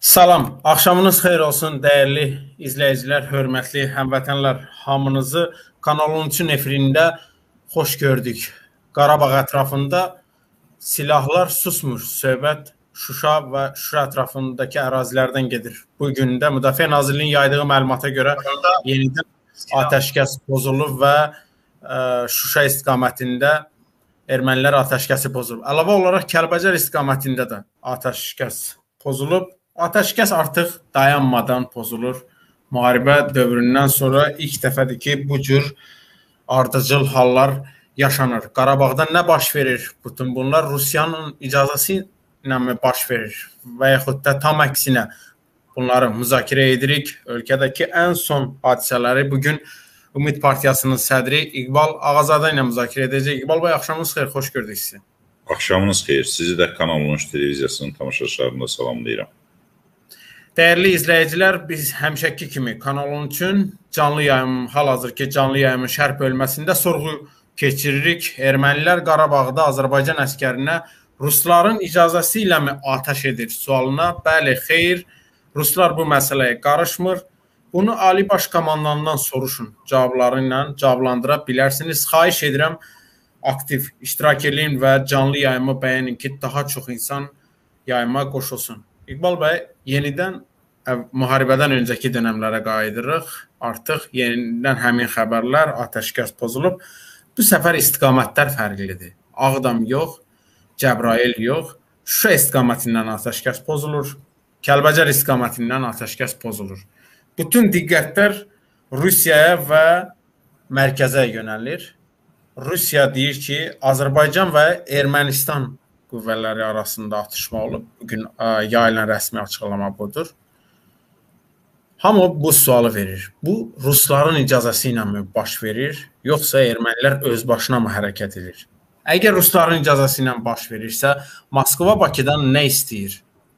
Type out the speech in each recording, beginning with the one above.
Salam, axşamınız xeyir olsun dəyərli izləyicilər, hörmətli həmvətənlər. Hamınızı Kanal 13-ün efirində xoş gördük. Qarabağ ətrafında silahlar susmur. Söhbət Şuşa və Şuşa ətrafındakı ərazilərdən gedir. Bugün də Müdafiə Nazirliyinin yaydığı məlumata görə yenidən atəşkəs pozulub və Şuşa istiqamətində ermənilər atəşkəsi pozulub. Əlavə olaraq Kəlbəcər istiqamətində də atəşkəs pozulub. Atəşkəs artıq dayanmadan pozulur. Müharibə dövründən sonra ilk dəfədir ki, bu cür ardıcıl hallar yaşanır. Qarabağda nə baş verir? Bütün bunlar Rusiyanın icazəsi ilə mi baş verir? Və yaxud da tam əksinə bunları müzakirə edirik. Ölkədəki ən son hadisələri bugün Ümid Partiyasının sədri İqbal Ağazadə ilə müzakirə edəcək. İqbal bəy, axşamınız xeyir, xoş gördük sizi. Axşamınız xeyir. Sizi də Kanal 13 televiziyasının tamaşaçılarında salamlayıram. Dəyərli izləyicilər, biz həmişəki kimi Kanal 13-ün canlı yayım, hal-hazırki canlı yayımın şərh bölməsində sorğu keçiririk. Ermənilər Qarabağda Azərbaycan əskərinə Rusların icazəsi ilə mi atəş edir sualına? Bəli, xeyr, Ruslar bu məsələyə qarışmır. Bunu Ali Baş Komandandan soruşun, cavabları ilə cavablandıra bilərsiniz. Xahiş edirəm, aktiv iştirak edin və canlı yayımı bəyənin ki, daha çox insan yayıma qoşulsun. İqbal bəy, yenidən müharibədən öncəki dönəmlərə qayıdırıq. Artıq yenidən həmin xəbərlər, atəşkəs pozulub. Bu səfər istiqamətlər fərqlidir. Ağdam yox, Cəbrayıl yox, Şuşa istiqamətindən atəşkəs pozulur, Kəlbəcər istiqamətindən atəşkəs pozulur. Bütün diqqətlər Rusiyaya və mərkəzə yönəlir. Rusiya deyir ki, Azərbaycan və Ermənistan qüvvələri arasında atışma olub. Bugün yayılan rəsmi açıqlama budur. Hamı bu sualı verir. Bu, Rusların icazəsi ilə mi baş verir, yoxsa ermənilər öz başına mı hərəkət edir? Əgər Rusların icazəsi ilə baş verirsə, Moskva Bakıdan nə istəyir?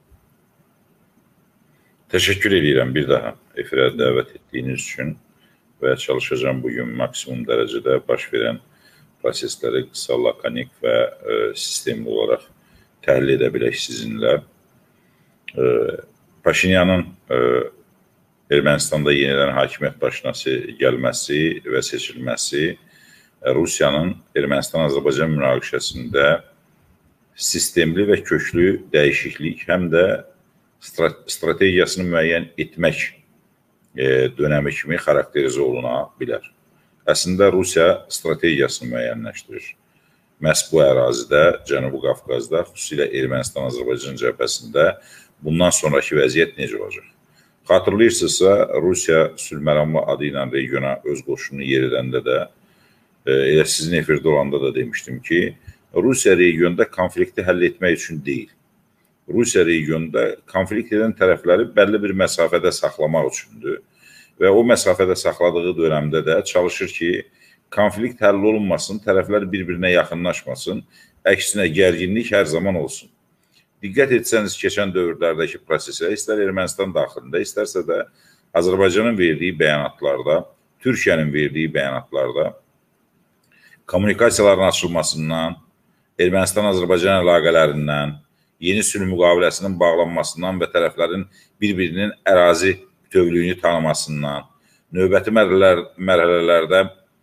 Təşəkkür edirəm bir daha efirə dəvət etdiyiniz üçün və çalışacağım bugün maksimum dərəcədə baş verən prosesləri qısa, lakonik və sistemli olaraq təhlil edə bilək sizinlə. Paşinyanın Ermənistanda yenidən hakimiyyət başına gəlməsi və seçilməsi Rusiyanın Ermənistan-Azərbaycan münaqişəsində sistemli və köklü dəyişiklik, həm də strategiyasını müəyyən etmək dönəmi kimi xarakterizə oluna bilər. Əslində, Rusiya strategiyasını müəyyənləşdirir. Məhz bu ərazidə, Cənubi Qafqazda, xüsusilə Ermənistan-Azərbaycan cəbhəsində bundan sonraki vəziyyət necə olacaq? Xatırlayırsınızsa, Rusiya sülhməramlı adı ilə regiona öz qoşununu yeridəndə də, elə sizin efirdə olanda da demişdim ki, Rusiya regionda konflikti həll etmək üçün deyil. Rusiya regionda konflikt edən tərəfləri bəlli bir məsafədə saxlamaq üçündür. Və o məsafədə saxladığı dönəmdə də çalışır ki, konflikt həll olunmasın, tərəflər bir-birinə yaxınlaşmasın, əksinə gərginlik hər zaman olsun. Diqqət etsəniz, keçən dövrlərdəki prosesə, istər Ermənistan daxilində, istərsə də Azərbaycanın verdiyi bəyanatlarda, Türkiyənin verdiyi bəyanatlarda kommunikasiyaların açılmasından, Ermənistan-Azərbaycan əlaqələrindən, yeni sülh müqaviləsinin bağlanmasından və tərəflərin bir-birinin ərazi bütövlüyünü tanımasından, növbəti mərhələlərdə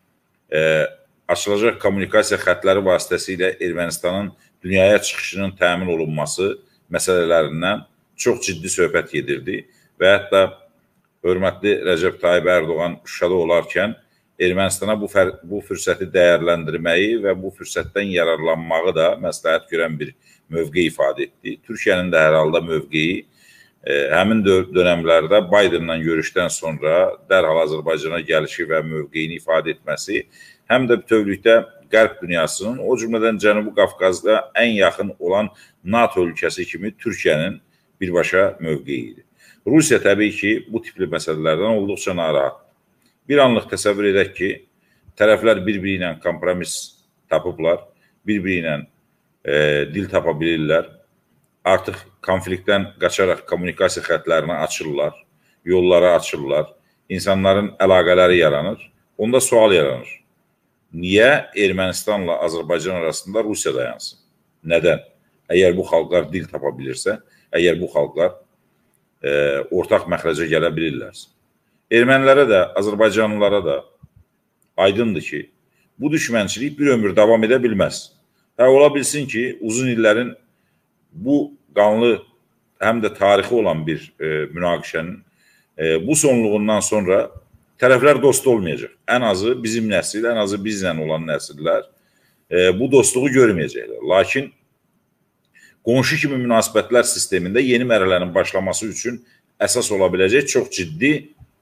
açılacaq kommunikasiya xətləri vasitəsilə Ermənistanın dünyaya çıxışının təmin olunması məsələlərindən çox ciddi söhbət gedirdi və hətta hörmətli Rəcəb Tayyib Ərdoğan Şuşada olarkən Ermənistana bu fürsəti dəyərləndirməyi və bu fürsətdən yararlanmağı da məsləhət görən bir mövqe ifadə etdi. Türkiyənin də hər halda mövqeyi həmin dönəmlərdə Biden'la görüşdən sonra dərhal Azərbaycana gəlişi və mövqeyini ifadə etməsi həm də bütövlükdə Qərb dünyasının, o cümlədən Cənubi Qafqazda ən yaxın olan NATO ölkəsi kimi Türkiyənin birbaşa mövqeyidir. Rusiya təbii ki, bu tipli məsələlərdən olduqca narahat. Bir anlıq təsəvvür edək ki, tərəflər bir-biri ilə kompromis tapıblar, bir-biri ilə dil tapa bilirlər. Artıq konfliktdən qaçaraq kommunikasiya xətlərini açırlar, yolları açırlar, insanların əlaqələri yaranır. Onda sual yaranır. Niyə Ermənistanla Azərbaycan arasında Rusiya dayansın? Nədən? Əgər bu xalqlar dil tapa bilirsə, əgər bu xalqlar ortaq məxrəcə gələ bilirlərsə. Ermənilərə də, Azərbaycanlılara da aydındır ki, bu düşmənçilik bir ömür davam edə bilməz. Ola bilsin ki, uzun illərin bu qanlı həm də tarixi olan bir münaqişənin bu sonluğundan sonra tərəflər dost olmayacaq. Ən azı bizim nəsil, ən azı bizlə olan nəsillər bu dostluğu görməyəcəklər. Lakin qonşu kimi münasibətlər sistemində yeni mərhələnin başlaması üçün əsas ola biləcək çox ciddi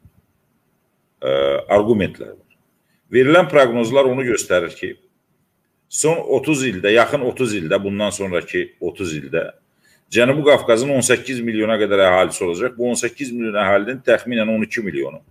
argumentlər var. Verilən proqnozlar onu göstərir ki, son 30 ildə, yaxın 30 ildə, bundan sonraki 30 ildə Cənubi Qafqazın 18 milyona qədər əhalisi olacaq. Bu 18 milyon əhalinin təxminən 12 milyonu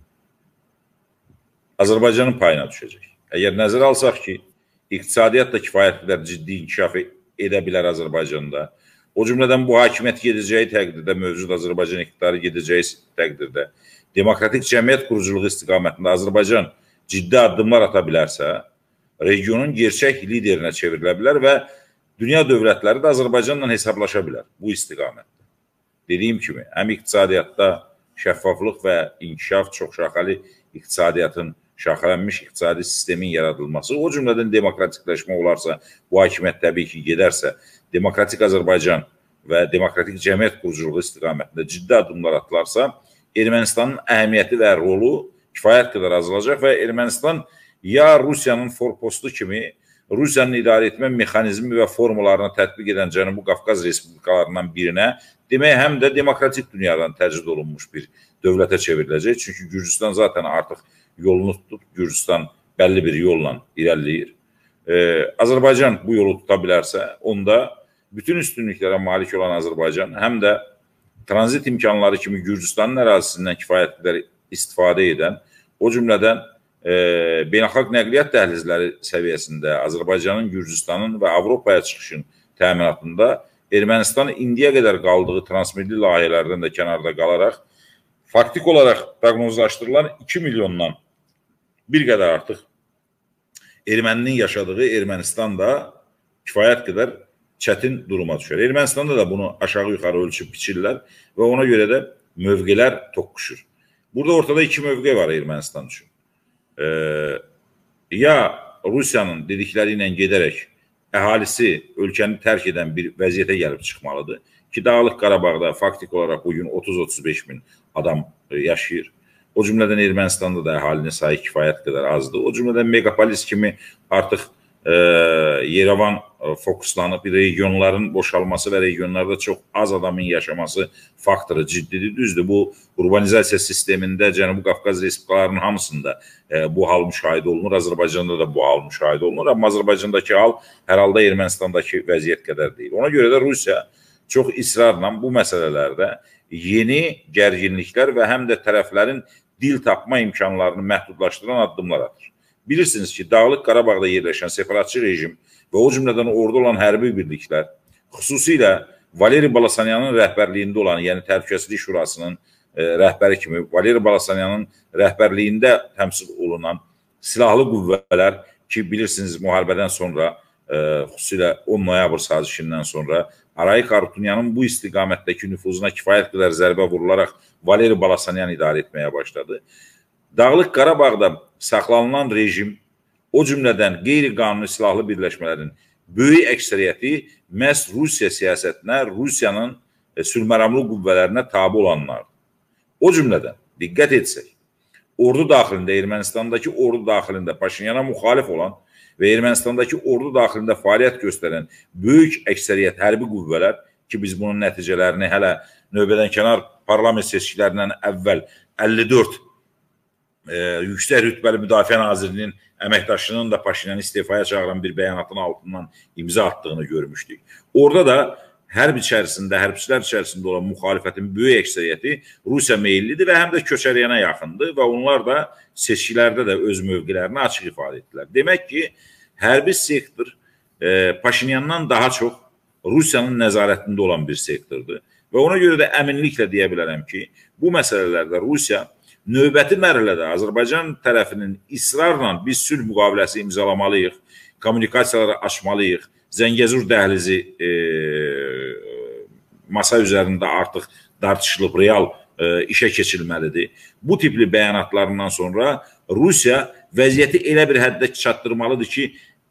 Azərbaycanın payına düşəcək. Əgər nəzərə alsaq ki, iqtisadiyyat da kifayət qədər ciddi inkişaf edə bilər Azərbaycanda, o cümlədən bu hakimiyyət gedəcəyi təqdirdə, mövcud Azərbaycan iqtidarı gedəcəyi təqdirdə, demokratik cəmiyyət quruculuğu istiqamətində Azərbaycan ciddi addımlar ata bilərsə, regionun gerçək liderinə çevrilə bilər və dünya dövlətləri də Azərbaycanla hesablaşa bilər bu istiqamətdə. Dediyim kimi, həm iqtisadiyyatda şəffaflıq və inkişaf, çoxşaxəli iqtisadiyyatın, şaxələnmiş iqtisadi sistemin yaradılması, o cümlədən demokratikləşmə olarsa, bu hakimiyyət təbii ki gedərsə, demokratik Azərbaycan və demokratik cəmiyyət quruculuğu istiqamətində ciddi addımlar atılarsa, Ermənistanın əhəmiyyəti və rolu kifayət qədər azalacaq və Ermənistan ya Rusiyanın forpostu kimi Rusiyanın idarə etmə mexanizmi və formalarını tətbiq edən Cənubi Qafqaz respublikalarından birinə, demək həm də demokratik dünyadan təcrid olunmuş bir dövlətə çevriləcək. Çünki Gürcüstan zaten artıq yolunu tutub, Gürcüstan bəlli bir yolla irəliləyir. Azərbaycan bu yolu tuta bilərsə, onda bütün üstünlüklərə malik olan Azərbaycan həm də tranzit imkanları kimi Gürcüstanın ərazisindən kifayət qədər istifadə edən, o cümlədən beynəlxalq nəqliyyat dəhlizləri səviyyəsində Azərbaycanın, Gürcüstanın və Avropaya çıxışın təminatında Ermənistan indiyə qədər qaldığı transmilli layihələrdən də kənarda qalaraq faktik olaraq proqnozlaşdırılan 2 milyondan bir qədər artıq erməninin yaşadığı Ermənistan da kifayət qədər çətin duruma düşər. Ermənistanda da bunu aşağı-yuxarı ölçüb biçirlər və ona görə də mövqelər toqquşur. Burada ortada iki mövqe var Ermənistan üçün. Ya Rusiyanın dedikləri ilə gedərək əhalisi ölkəni tərk edən bir vəziyyətə gəlib çıxmalıdır ki, Dağlıq Qarabağda faktik olaraq bugün 30-35 min adam yaşayır. O cümlədən Ermənistanda da əhalinin sayı kifayət qədər azdır. O cümlədən megapolis kimi artıq Yerevan fokuslanıb regionların boşalması və regionlarda çox az adamın yaşaması faktoru ciddidir. Düzdür, bu urbanizasiya sistemində Cənubi Qafqaz respublikalarının hamısında bu hal müşahidə olunur. Azərbaycanda da bu hal müşahidə olunur. Amma Azərbaycandakı hal hər halda Ermənistandakı vəziyyət qədər deyil. Ona görə də Rusiya çox israrla bu məsələlərdə yeni gərginliklər və həm də tərəflərin dil tapma imkanlarını məhdudlaşdıran addımlar atır. Bilirsiniz ki, Dağlıq Qarabağda yerləşən separatçı rejim və o cümlədən orada olan hərbi birliklər, xüsusilə Valeri Balasanyanın rəhbərliyində olan, yəni Təhlükəsizlik Şurasının rəhbəri kimi, Valeri Balasanyanın rəhbərliyində təmsil olunan silahlı qüvvələr ki, bilirsiniz, müharibədən sonra, xüsusilə 10 noyabr sazişindən sonra Arayik Harutunyanın bu istiqamətdəki nüfuzuna kifayət qədər zərbə vurularaq Valeri Balasanyan idarə etməyə başladı. Dağlıq Qarabağda saxlanılan rejim, o cümlədən qeyri-qanuni silahlı birləşmələrin böyük əksəriyyəti məhz Rusiya siyasətinə, Rusiyanın sülhməramlı qüvvələrinə tabi olanlardır. O cümlədən, diqqət etsək, ordu daxilində, Ermənistandakı ordu daxilində Paşinyana müxalif olan və Ermənistandakı ordu daxilində fəaliyyət göstərən böyük əksəriyyət hərbi qüvvələr ki, biz bunun nəticələrini hələ növbədən kənar parlament seçkilərindən əvvəl 54 yüksək rütbəli Müdafiə Nazirinin əməkdaşının da Paşinyanı istifaya çağıran bir bəyanatın altından imza attığını görmüşdük. Orada da hərbçilər içərisində olan müxalifətin böyük əksəriyyəti Rusiya meyillidir və həm də köçəriyənə yaxındır və onlar da seçkilərdə də öz mövqelərini açıq ifadə etdilər. Demək ki, hərbi sektor Paşinyandan daha çox Rusiyanın nəzarətində olan bir sektordur və ona görə də əminliklə deyə bilərəm ki, bu məsələlərdə Rusiya növbəti mərhələdə Azərbaycan tərəfinin israrla biz sülh müqaviləsi imzalamalıyıq, kommunikasiyaları açmalıyıq, Zəngəzur dəhlizi masa üzərində artıq tartışılıb, real işə keçirilməlidir. Bu tipli bəyanatlarından sonra Rusiya vəziyyəti elə bir həddə çatdırmalıdır ki,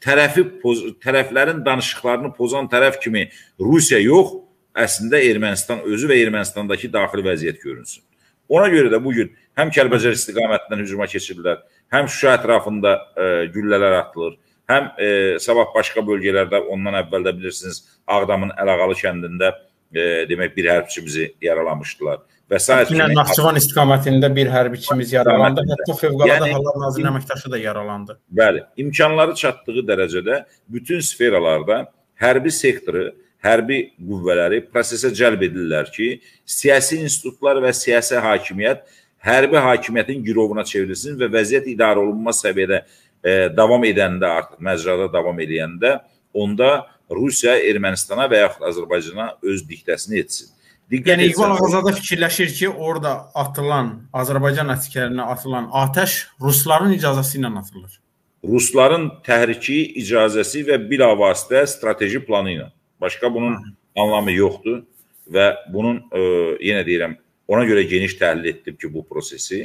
tərəflərin danışıqlarını pozan tərəf kimi Rusiya yox, əslində Ermənistan özü və Ermənistandakı daxili vəziyyət görünsün. Ona görə də bugün həm Kəlbəcər istiqamətindən hücuma keçirilər, həm Şuşa ətrafında güllələr atılır, həm sabah başqa bölgələrdə ondan əvvəldə bilirsiniz Ağdamın Əlağalı kəndində demək bir hərbçimizi yaralamışdılar. Naxçıvan istiqamətində bir hərbiçimiz yaralandı. Hətta Fövqəladə Hallar Nazirinin əməkdaşı da yaralandı. Bəli, imkanları çatdığı dərəcədə bütün sferalarda hərbi sektoru, hərbi qüvvələri prosesə cəlb edirlər ki, siyasi institutlar və siyasi hakimiyyət hərbi hakimiyyətin girovuna çevrilsin və vəziyyət idarə olunmaz səviyyədə davam edəndə, artıq məcrada davam edəndə, onda Rusiya Ermənistana və yaxud Azərbaycana öz diktəsini etsin. Yəni, İqbal Ağazadə fikirləşir ki, orada atılan, Azərbaycan əsgərinə atılan atəş Rusların icazəsi ilə atılır. Rusların təhriki, icazəsi və bilavasitə strateji planı ilə. Başqa bunun anlamı yoxdur və bunun, yenə deyirəm, ona görə geniş təhlil etdim ki, bu prosesi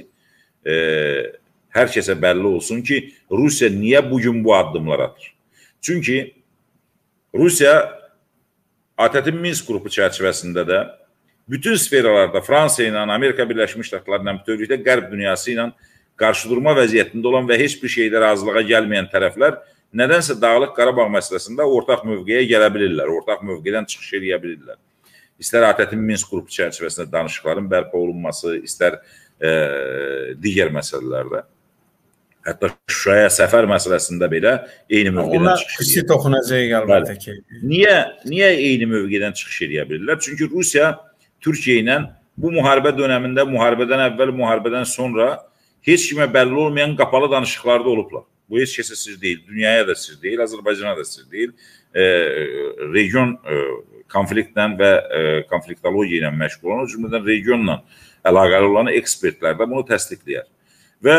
hər kəsə bəlli olsun ki, Rusiya niyə bugün bu addımlar atır? Çünki Rusiya ATƏT-in Minsk qrupu çərçivəsində də bütün sferalarda Fransa ilə, Amerika Birləşmiş Ştatları ilə, bütövlükdə Qərb dünyası ilə qarşıdurma vəziyyətində olan və heç bir şeydə razılığa gəlməyən tərəflər nədənsə Dağlıq Qarabağ məsələsində ortaq mövqeyə gələ bilirlər, ortaq mövqedən çıxış edə bilirlər. İstər ATƏT-in Minsk qrupu çərçivəsində danışıqların bərpa olunması, istər digər məsələlərdə. Hətta Şuşaya səfər məsələsində belə eyni mövqedən çıxış edə bilirlər. Ona xüsusi toxunacaq əlbəttə ki. Niyə eyni mövqedən çıxış edə bilirlər? Çünki Rusiya Türkiyə ilə bu müharibə dönəmində, müharibədən əvvəl, müharibədən sonra heç kimə bəlli olmayan qapalı danışıqlarda olublar. Bu heç kəsə sir deyil, dünyaya da sir deyil, Azərbaycana da sir deyil. Region konfliktlə və konfliktologiya ilə məşğul olan, o cümlədən regionla əlaqəli olan ekspertlər də bunu təsdiqləyər. Və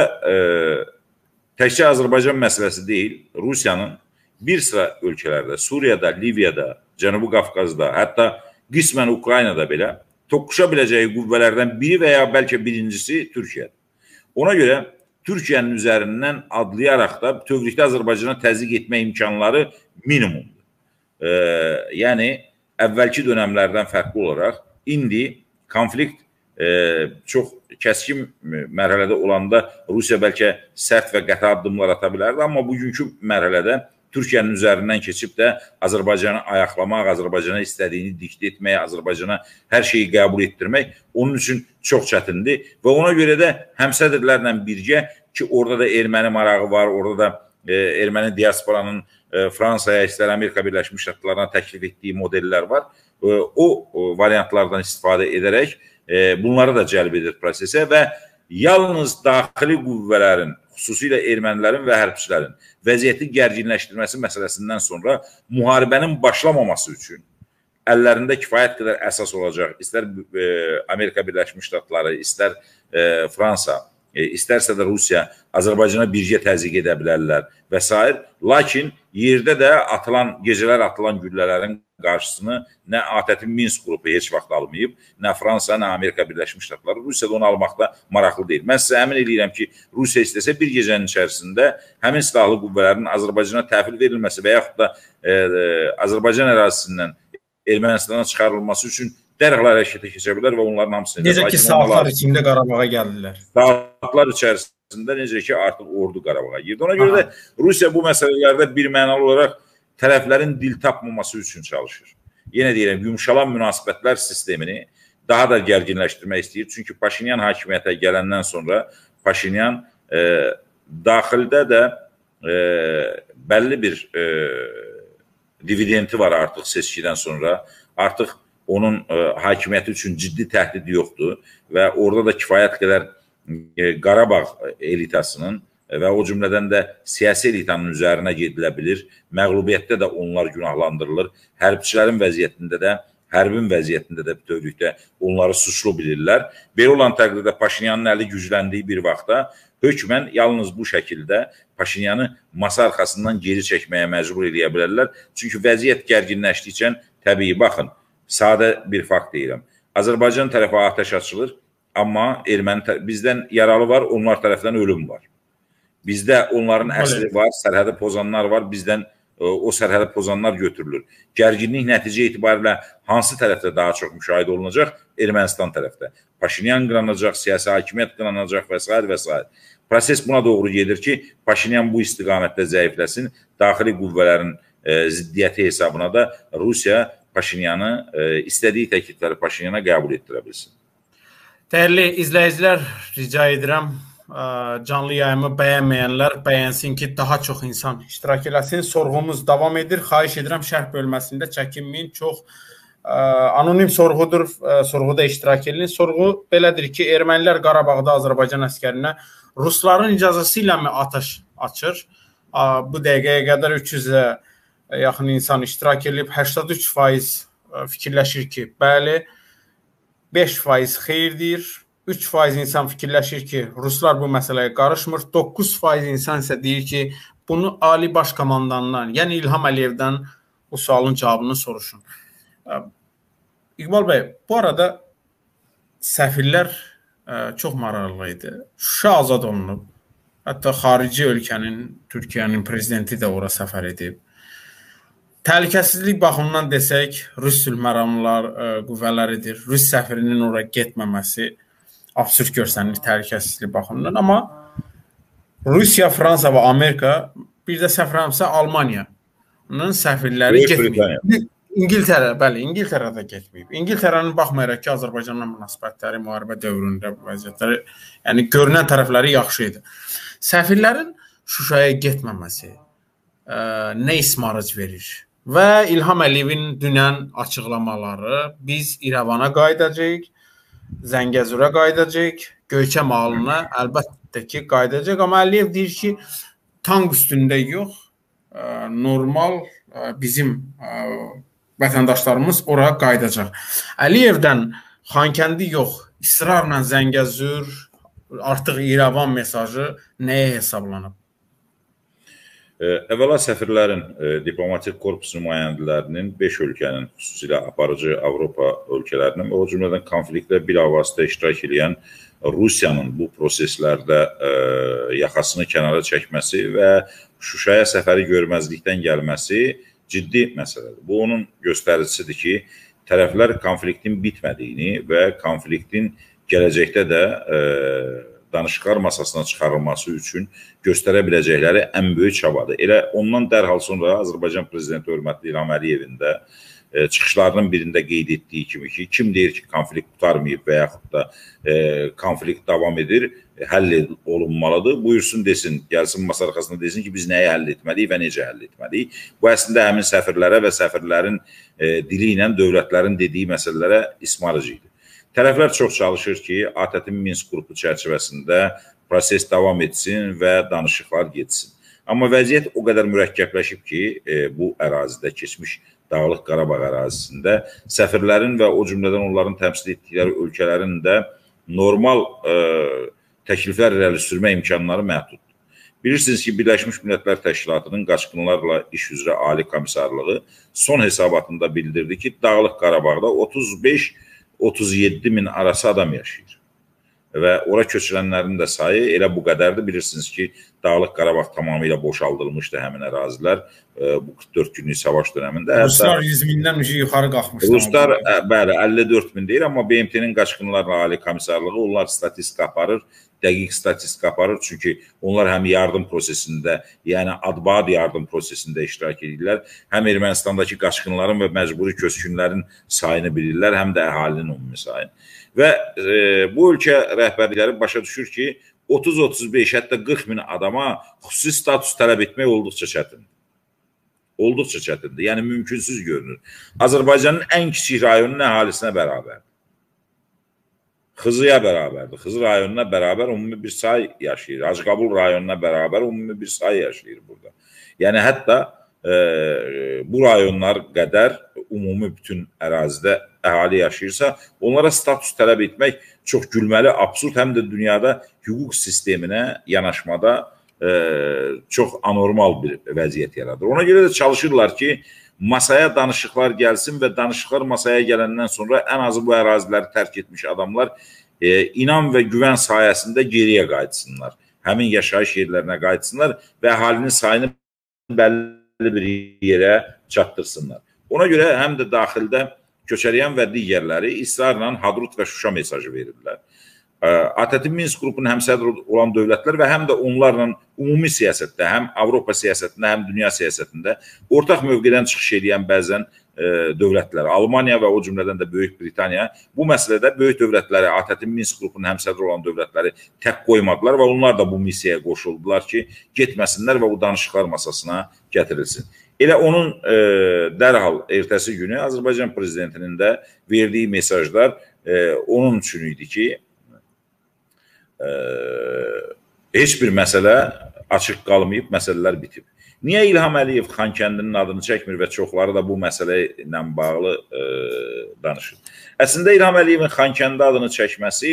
təkcə Azərbaycan məsələsi deyil, Rusiyanın bir sıra ölkələrdə, Suriyada, Liviyada, Cənubi Qafqazda, hətta qismən Ukraynada belə toqquşa biləcəyi qüvvələrdən biri və ya bəlkə birincisi Türkiyədir. Ona görə Türkiyənin üzərindən adlayaraq da bütövlükdə Azərbaycana təzyiq etmə imkanları minimumdur. Yəni, əvvəlki dönəmlərdən fərqli olaraq indi konflikt çox kəskin mərhələdə olanda Rusiya bəlkə sərt və qəti addımlar ata bilərdi, amma bugünkü mərhələdə Türkiyənin üzərindən keçib də Azərbaycanı ayaqlamaq, Azərbaycana istədiyini diktə etmək, Azərbaycana hər şeyi qəbul etdirmək onun üçün çox çətindir və ona görə də həmsədrlərlə birgə ki, orada da erməni marağı var, orada da erməni diasporanın Fransaya, istər Amerika Birləşmiş Ştatlarına təklif etdiyi modellər var. O variantlardan istifadə edərək bunları da cəlb edir prosesə və yalnız daxili qüvvələrin, xüsusilə ermənilərin və hərbçilərin vəziyyəti gərginləşdirməsi məsələsindən sonra müharibənin başlamaması üçün əllərində kifayət qədər əsas olacaq. İstər Amerika Birləşmiş Ştatları, istər Fransa, istərsə də Rusiya Azərbaycana birgə təzyiq edə bilərlər və s. Lakin yerdə də gecələr atılan güllələrin qarşısını nə ATƏT-in Minsk qrupu heç vaxt almayıb, nə Fransa, nə Amerika Birləşmiş Ştatları. Rusiya da onu almaqda maraqlı deyil. Mən sizə əmin edirəm ki, Rusiya istəsə bir gecənin içərisində həmin silahlı qüvvələrin Azərbaycana təhvil verilməsi və yaxud da Azərbaycan ərazisindən Ermənistana çıxarılması üçün dərhal hərəkətə keçə bilər və onların hamısını... Necə ki, saatlar içində Qarabağa gəldilər. Saatlar içərisində necə ki, artıq ordu Qarabağa girdi. Ona görə də Rusiya bu məsələlərdə bir mənalı olaraq tərəflərin dil tapmaması üçün çalışır. Yenə deyirəm, yumşalan münasibətlər sistemini daha da gərginləşdirmək istəyir. Çünki Paşinyan hakimiyyətə gələndən sonra Paşinyan daxildə də bəlli bir dividenti var artıq seçkidən sonra. Artıq onun hakimiyyəti üçün ciddi təhdid yoxdur və orada da kifayət qədər Qarabağ elitasının və o cümlədən də siyasi elitanın üzərinə gedilə bilir. Məğlubiyyətdə də onlar günahlandırılır. Hərbçilərin vəziyyətində də, hərbin vəziyyətində də bütövlükdə onları suçlu bilirlər. Belə olan təqdirdə Paşinyanın əli gücləndiyi bir vaxtda hökmən yalnız bu şəkildə Paşinyanı masa arxasından geri çəkməyə məcbur edə bilərlər. Çünki vəziyyət gərginləşdikcə təbii, baxın, sadə bir fakt deyirəm. Azərbaycan tərəfə atəş açılır. Amma bizdən yaralı var, onlar tərəfdən ölüm var. Bizdə onların əsiri var, sərhədi pozanlar var, bizdən o sərhədi pozanlar götürülür. Gərginlik nəticə itibarilə hansı tərəfdə daha çox müşahidə olunacaq? Ermənistan tərəfdə. Paşinyan qıranacaq, siyasi hakimiyyət qıranacaq və s. və s. Proses buna doğru gedir ki, Paşinyan bu istiqamətdə zəifləsin, daxili qüvvələrin ziddiyyəti hesabına da Rusiya Paşinyanı, istədiyi təklifləri Paşinyana qəbul etdirə bilsin. Dəyərli izləyicilər, rica edirəm, canlı yayımı bəyənməyənlər bəyənsin ki, daha çox insan iştirak eləsin. Sorğumuz davam edir. Xahiş edirəm, şərh bölməsində çəkinməyin. Çox anonim sorğudur, sorğuda iştirak edin. Sorğu belədir ki, ermənilər Qarabağda Azərbaycan əskərinə rusların icazəsi ilə mi atəş açır? Bu dəqiqəyə qədər 300-ə yaxın insan iştirak edib, 83% fikirləşir ki, bəli, 5% xeyir deyir, 3% insan fikirləşir ki, ruslar bu məsələyə qarışmır, 9% insan isə deyir ki, bunu Ali Baş Komandandan, yəni İlham Əliyevdən bu sualın cavabını soruşun. İqbal bəy, bu arada səfirlər çox maraqlı idi. Şuşa azad olunub. Hətta xarici ölkənin, Türkiyənin prezidenti də ora səfər edib. Təhlükəsizlik baxımından desək, Rus sülhməramlar qüvvələridir. Rus səfirinin ora getməməsi absurd görsənir təhlükəsizlik baxımından. Amma Rusiya, Fransa və Amerika, bir də səfirlərimsə Almaniyanın səfirləri getməyib. İngiltərə, bəli, İngiltərə də getməyib. İngiltərənin baxmayaraq ki, Azərbaycanla münasibətləri, müharibə dövründə vəziyyətləri, yəni görünən tərəfləri yaxşı idi. Səfirlərin Şuşaya getməməsi nə ismarıc verir? Və İlham Əliyevin dünən açıqlamaları, biz İrəvana qayıdacağıq, Zəngəzura qayıdacaq, Göyçəm halına əlbəttə ki, qayıdacaq. Amma Əliyev deyir ki, tank üstündə yox, normal bizim vətəndaşlarımız ora qayıdacaq. Əliyevdən Xankəndi yox, israrla Zəngəzur, artıq İrəvan mesajı nəyə hesablanıb? Əvvəla səfirlərin, diplomatik korpus nümayəndələrinin 5 ölkənin, xüsusilə aparıcı Avropa ölkələrinin və o cümlədən konfliktdə bilavasitə iştirak edən Rusiyanın bu proseslərdə yaxasını kənara çəkməsi və Şuşaya səfəri görməzlikdən gəlməsi ciddi məsələdir. Bu, onun göstəricisidir ki, tərəflər konfliktin bitmədiyini və konfliktin gələcəkdə də danışıqlar masasına çıxarılması üçün göstərə biləcəkləri ən böyük çabadır. Elə ondan dərhal sonra Azərbaycan Prezidenti hörmətli İlham Əliyevin də çıxışlarının birində qeyd etdiyi kimi ki, kim deyir ki, konflikt qurtarmayıb və yaxud da konflikt davam edir, həll olunmalıdır, buyursun desin, gəlsin masa arxasında desin ki, biz nəyi həll etməliyik və necə həll etməliyik. Bu əslində həmin səfirlərə və səfirlərin dili ilə dövlətlərin dediyi məsələlərə ismarıcı idi. Tərəflər çox çalışır ki, ATƏT-in Minsk qrupu çərçivəsində proses davam etsin və danışıqlar getsin. Amma vəziyyət o qədər mürəkkəbləşib ki, bu ərazidə, keçmiş Dağlıq Qarabağ ərazisində səfirlərin və o cümlədən onların təmsil etdikləri ölkələrin də normal təkliflər irəli sürmə imkanları məhduddur. Bilirsiniz ki, Birləşmiş Millətlər Təşkilatının qaçqınlarla iş üzrə Ali Komissarlığı son hesabatında bildirdi ki, Dağlıq Qarabağda 35-37 min arası adam yaşayır. Və ora köçürənlərin də sayı elə bu qədərdir. Bilirsiniz ki, Dağlıq Qarabağ tamamilə boşaldılmışdı həmin ərazilər bu 44 günlük savaş dönəmində. Ruslar 100 mindən yuxarı qalxmışdı. Ruslar, bəli, 54 min deyir, amma BMT-nin qaçqınlarla Ali Komissarlığı onlar statistika aparır, dəqiq statistika aparır. Çünki onlar həm yardım prosesində, yəni ad-bad yardım prosesində iştirak edirlər, həm Ermənistandakı qaçqınların və məcburi köçkünlərin sayını bilirlər, həm də əhalinin ümumi sayını. Və bu ölkə rəhbərlikləri başa düşür ki, 30-35, hətta 40 min adama xüsusi status tələb etmək olduqca çətindir. Olduqca çətindir, yəni mümkünsüz görünür. Azərbaycanın ən kiçik rayonunun əhalisinə bərabərdir. Xızıya bərabərdir. Xızı rayonuna bərabər umumi bir say yaşayır. Hacıqabul rayonuna bərabər umumi bir say yaşayır burada. Yəni hətta bu rayonlar qədər umumi bütün ərazidə əhali yaşayırsa, onlara status tələb etmək çox gülməli, absurd, həm də dünyada hüquq sisteminə yanaşmada çox anormal bir vəziyyət yaradır. Ona görə də çalışırlar ki, masaya danışıqlar gəlsin və danışıqlar masaya gələndən sonra ən azı bu əraziləri tərk etmiş adamlar inam və güvən sayəsində geriyə qayıtsınlar. Həmin yaşayış yerlərinə qayıtsınlar və əhalinin sayını bəlli bir yerə çatdırsınlar. Ona görə həm də daxildə Köçəryan və digərləri israrla Hadrut və Şuşa mesajı verirlər. ATƏT-in Minsk qrupunun həmsədri olan dövlətlər və həm də onlarla ümumi siyasətdə, həm Avropa siyasətində, həm dünya siyasətində ortaq mövqedən çıxış edən bəzən dövlətlər, Almaniya və o cümlədən də Böyük Britaniya bu məsələdə böyük dövlətləri, ATƏT-in Minsk qrupunun həmsədri olan dövlətləri tək qoymadılar və onlar da bu missiyaya qoşuldular ki, getməsinlər və o danışıqlar masasına gətirilsin. Elə onun dərhal ertəsi günü Azərbaycan prezidentinin də verdiyi mesajlar onun üçün idi ki, heç bir məsələ açıq qalmayıb, məsələlər bitib. Niyə İlham Əliyev Xankəndinin adını çəkmir və çoxları da bu məsələ ilə bağlı danışır? Əslində İlham Əliyevin Xankəndi adını çəkməsi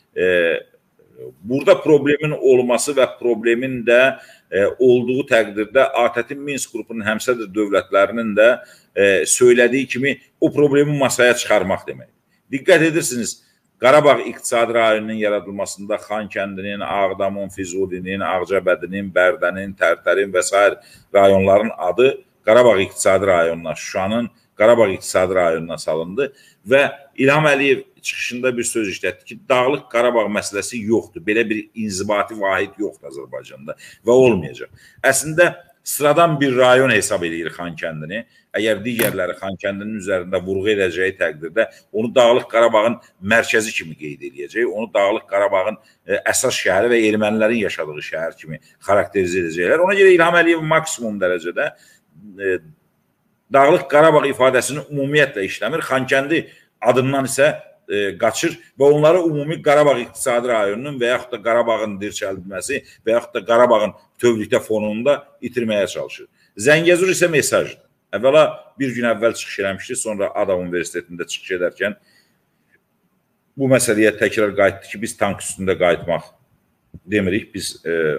burada problemin olması və problemin də olduğu təqdirdə ATƏT-in Minsk qrupunun həmsədr dövlətlərinin də söylədiyi kimi o problemi masaya çıxarmaq demək. Diqqət edirsiniz, Qarabağ iqtisadi rayonunun yaradılmasında Xankəndinin, Ağdamın, Füzulinin, Ağcabədinin, Bərdənin, Tərtərin və s. rayonların adı Qarabağ iqtisadi rayonuna, Şuşanın Qarabağ iqtisadi rayonuna salındı və İlham Əliyev çıxışında bir söz işlətdi ki, Dağlıq Qarabağ məsələsi yoxdur, belə bir inzibati vahid yoxdur Azərbaycanda və olmayacaq. Əslində, sıradan bir rayon hesab edir Xankəndini. Əgər digərləri Xankəndinin üzərində vurğu edəcəyi təqdirdə onu Dağlıq Qarabağın mərkəzi kimi qeyd edəcək, onu Dağlıq Qarabağın əsas şəhəri və ermənilərin yaşadığı şəhər kimi xarakterizə edəcəklər. Ona görə İlham Əliyev maksimum dərəcədə Dağlıq Qarabağ ifadəsini ümumiyyətlə işləmir, Xankəndi adından isə qaçır və onları ümumi Qarabağ iqtisadi rayonunun və yaxud da Qarabağın dirçəldilməsi və yaxud da Qarabağın bütövlükdə fonunda itirməyə çalışır. Zəngəzur isə mesajdır. Əvvəla bir gün əvvəl çıxış eləmişdi, sonra Adam Universitetində çıxış edərkən bu məsələyə təkrar qayıtdı ki, biz tank üstündə qayıtmaq demirik, biz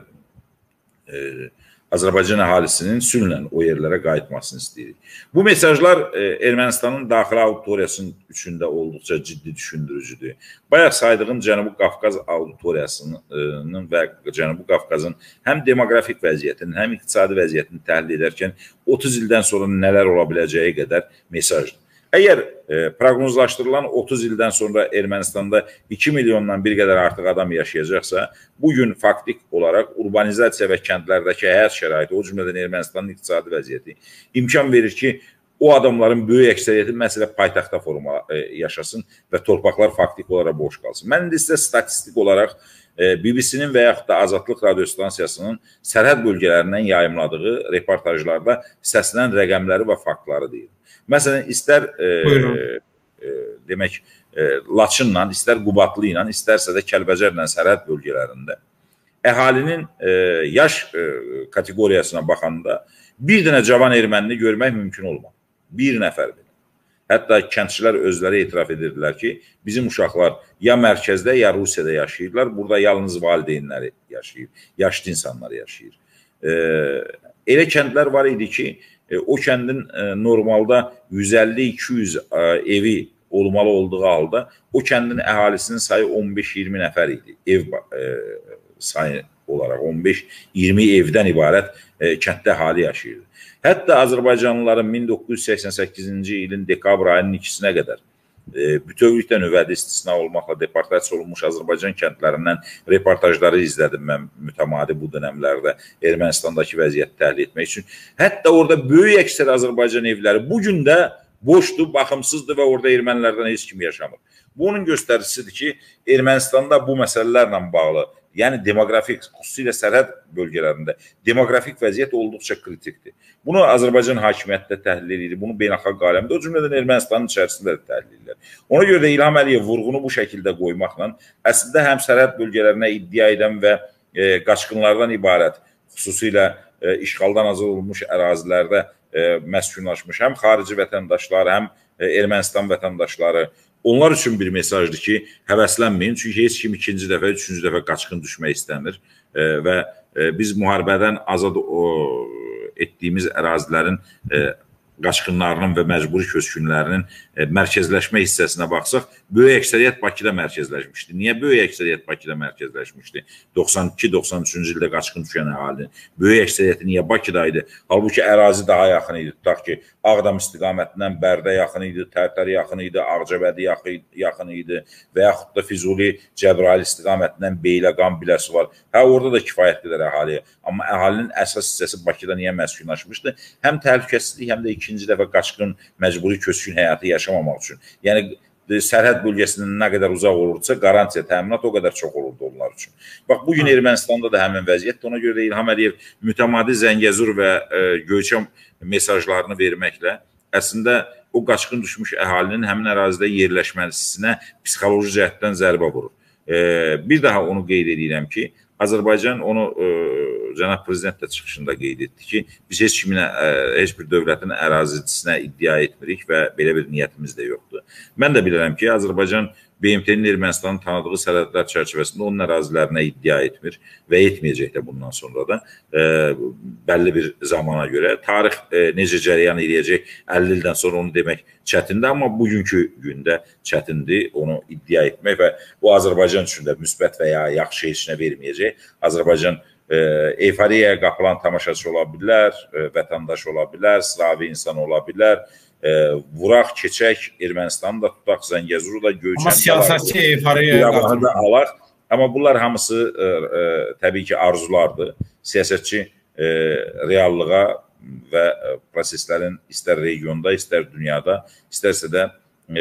Azərbaycan əhalisinin sülhlə o yerlərə qayıtmasını istəyirik. Bu mesajlar Ermənistanın daxili auditoriyasının üçündə olduqca ciddi düşündürücüdür. Bayaq saydığım Cənubi Qafqaz auditoriyasının və Cənubi Qafqazın həm demoqrafik vəziyyətini, həm iqtisadi vəziyyətini təhlil edərkən 30 ildən sonra nələr ola biləcəyi qədər mesajdır. Əgər proqnozlaşdırılan 30 ildən sonra Ermənistanda 2 milyondan bir qədər artıq adam yaşayacaqsa, bugün faktik olaraq urbanizasiya və kəndlərdəki həyat şəraiti, o cümlədən Ermənistanın iqtisadi vəziyyəti imkan verir ki, o adamların böyük əksəriyyəti məsələ paytaxtda yaşasın və torpaqlar faktik olaraq boş qalsın. Mən indi sizə statistik olaraq BBC-nin və yaxud da Azadlıq radiostansiyasının sərhəd bölgələrindən yayımladığı reportajlarda səslənən rəqəmləri və faktları deyir. Məsələn, istər demək Laçınla, istər Qubadlı ilə, istərsə də Kəlbəcərlə sərhəd bölgələrində əhalinin yaş kateqoriyasına baxanda bir dənə cavan ermənini görmək mümkün olmaz. Bir nəfər belə. Hətta kəndçilər özləri etiraf edirdilər ki, bizim uşaqlar ya mərkəzdə, ya Rusiyada yaşayırlar, burada yalnız valideynləri yaşayır, yaşlı insanlar yaşayır. Elə kəndlər var idi ki, o kəndin normalda 150-200 evi olmalı olduğu halda o kəndin əhalisinin sayı 15-20 nəfər idi. Ev sayı olaraq 15-20 evdən ibarət kənddə əhali yaşayırdı. Hətta Azərbaycanlıların 1988-ci ilin dekabr ayının 2-sinə qədər bütövlükdə növbədə istisna olmaqla deportasiya olunmuş Azərbaycan kəndlərindən reportajları izlədim mən mütəmadi bu dönəmlərdə Ermənistandakı vəziyyəti təhlil etmək üçün. Hətta orada böyük əksər Azərbaycan evləri bugün də boşdur, baxımsızdır və orada ermənilərdən heç kim yaşamır. Bu onun göstəricisidir ki, Ermənistanda bu məsələlərlə bağlı, yəni demoqrafik, xüsusilə sərhəd bölgələrində demoqrafik vəziyyət olduqca kritikdir. Bunu Azərbaycan hakimiyyəti də təhlil edir, bunu beynəlxalq aləmdə, o cümlədən Ermənistanın içərisində də təhlil edir. Ona görə də İlham Əliyev vurğunu bu şəkildə qoymaqla əslində həm sərhəd bölgələrinə iddia edən və qaçqınlardan ibarət, xüsusilə işğaldan azad olunmuş ərazilərdə məskunlaşmış həm xarici vətəndaşlar, həm Ermənistan vətəndaşları, onlar üçün bir mesajdır ki, həvəslənməyin, çünki heç kim ikinci dəfə, üçüncü dəfə qaçqın düşmək istəmir və biz müharibədən azad etdiyimiz ərazilərin qaçqınlarının və məcburi köçkünlərinin mərkəzləşmə hissəsinə baxsaq, böyük əksəriyyət Bakıda mərkəzləşmişdi. Niyə böyük əksəriyyət Bakıda mərkəzləşmişdi? 92-93-cü ildə qaçqın düşən əhalinin böyük əksəriyyəti niyə Bakıdaydı? Halbuki ərazi daha yaxın idi. Tutaq ki, Ağdam istiqamətindən Bərdə yaxın idi, Tərtər yaxın idi, Ağcabədi yaxın idi və yaxud da Füzuli, Cəbrayıl istiqamətindən Beyləqan biləsi var. Orada da kifayət qədər əhali. Amma əhalinin əsas hissəsi Bakıda niyə məskunlaşmışdı? Həm təhlükəsizlik, həm də ikinci dəfə qaçqın, məcburi köçkün həyatı yaşamamaq üçün. Yəni, sərhəd bölgəsindən nə qədər uzaq olursa, qarantiya, təminat o qədər çox olurdu onlar üçün. Bax, bugün Ermənistanda da həmin vəziyyətdir. Ona görə də İlham Əliyev mütəmadi Zəngəzur və Göyçəm mesajlarını verməklə əslində o qaçqın düşmüş əhalinin həmin ərazidə yerləşməsinə psixoloji cəhətdən zərbə vurur. Bir daha onu qeyd edirəm ki, Azərbaycan onu Cənab Prezident də çıxışında qeyd etdi ki, biz heç bir dövlətin ərazisinə iddia etmirik və belə bir niyyətimiz də yoxdur. Mən də bilirəm ki, Azərbaycan BMT-nin Ermənistanın tanıdığı sərhədlər çərçivəsində onun ərazilərinə iddia etmir və etməyəcək də bundan sonra da bəlli bir zamana görə. Tarix necə cərəyan edəcək 50 ildən sonra onu demək çətindir, amma bugünkü gündə çətindir onu iddia etmək və bu Azərbaycan üçün də müsbət və ya yaxşı heç nə verməyəcək. Azərbaycan eyfariyaya qapılan tamaşaçı ola bilər, vətəndaş ola bilər, sıravi insan ola bilər. Vuraq, keçək, Ermənistanı da tutaq, Zəngəzuru da, Göyçəni amma siyasətçi eyfariyaya da alaq. Amma bunlar hamısı təbii ki, arzulardır. Siyasətçi reallığa və proseslərin istər regionda, istər dünyada, istərsə də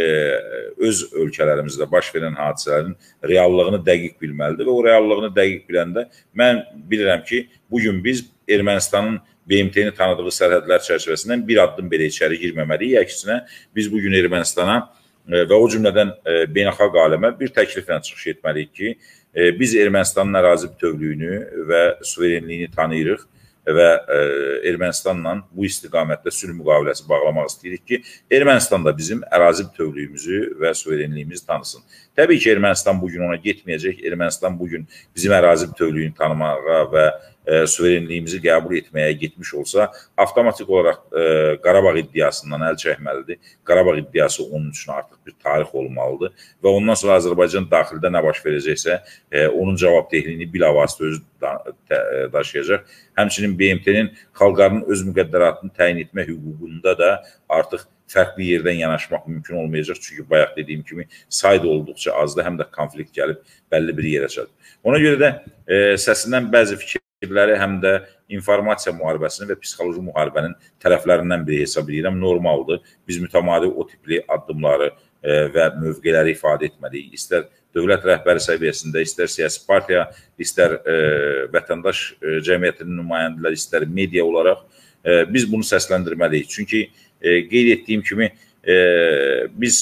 öz ölkələrimizdə baş verən hadisələrin reallığını dəqiq bilməlidir və o reallığını dəqiq biləndə mən bilirəm ki, bugün biz Ermənistanın BMT-ni tanıdığı sərhədlər çərçivəsindən bir addım belə içəri girməməliyik. Əksinə, biz bugün Ermənistana və o cümlədən beynəlxalq aləmə bir təkliflə çıxış etməliyik ki, biz Ermənistanın ərazi bütövlüyünü və suverenliyini tanıyırıq və Ermənistanla bu istiqamətdə sülh müqaviləsi bağlamaq istəyirik ki, Ermənistan da bizim ərazi bütövlüyümüzü və suverenliyimizi tanısın. Təbii ki, Ermənistan bugün ona getməyəcək. Ermənistan bugün bizim ərazi bütövlüyünü tanımağa və suverenliyimizi qəbul etməyə getmiş olsa, avtomatik olaraq Qarabağ iddiasından əl çəkməlidir. Qarabağ iddiası onun üçün artıq bir tarix olmalıdır və ondan sonra Azərbaycan daxildə nə baş verəcəksə, onun cavabdehliyini bilavasitə özü daşıyacaq. Həmçinin BMT-nin xalqlarının öz müqəddəratını təyin etmə hüququnda da artıq fərqli yerdən yanaşmaq mümkün olmayacaq. Çünki bayaq dediyim kimi say da olduqca azdır, həm də konflikt gəlib bəlli bir yerə çatır. Ona görə də səsindən bəzi fikirləri həm də informasiya müharibəsinin və psixoloji müharibənin tərəflərindən biri hesab edirəm, normaldır. Biz mütəmadi o tipli addımları və mövqeləri ifadə etməliyik. İstər dövlət rəhbəri səviyyəsində, istər siyasi partiya, istər vətəndaş cəmiyyətinin nümayəndələri, istər media olaraq biz bunu səsləndirməliyik. Çünki qeyd etdiyim kimi biz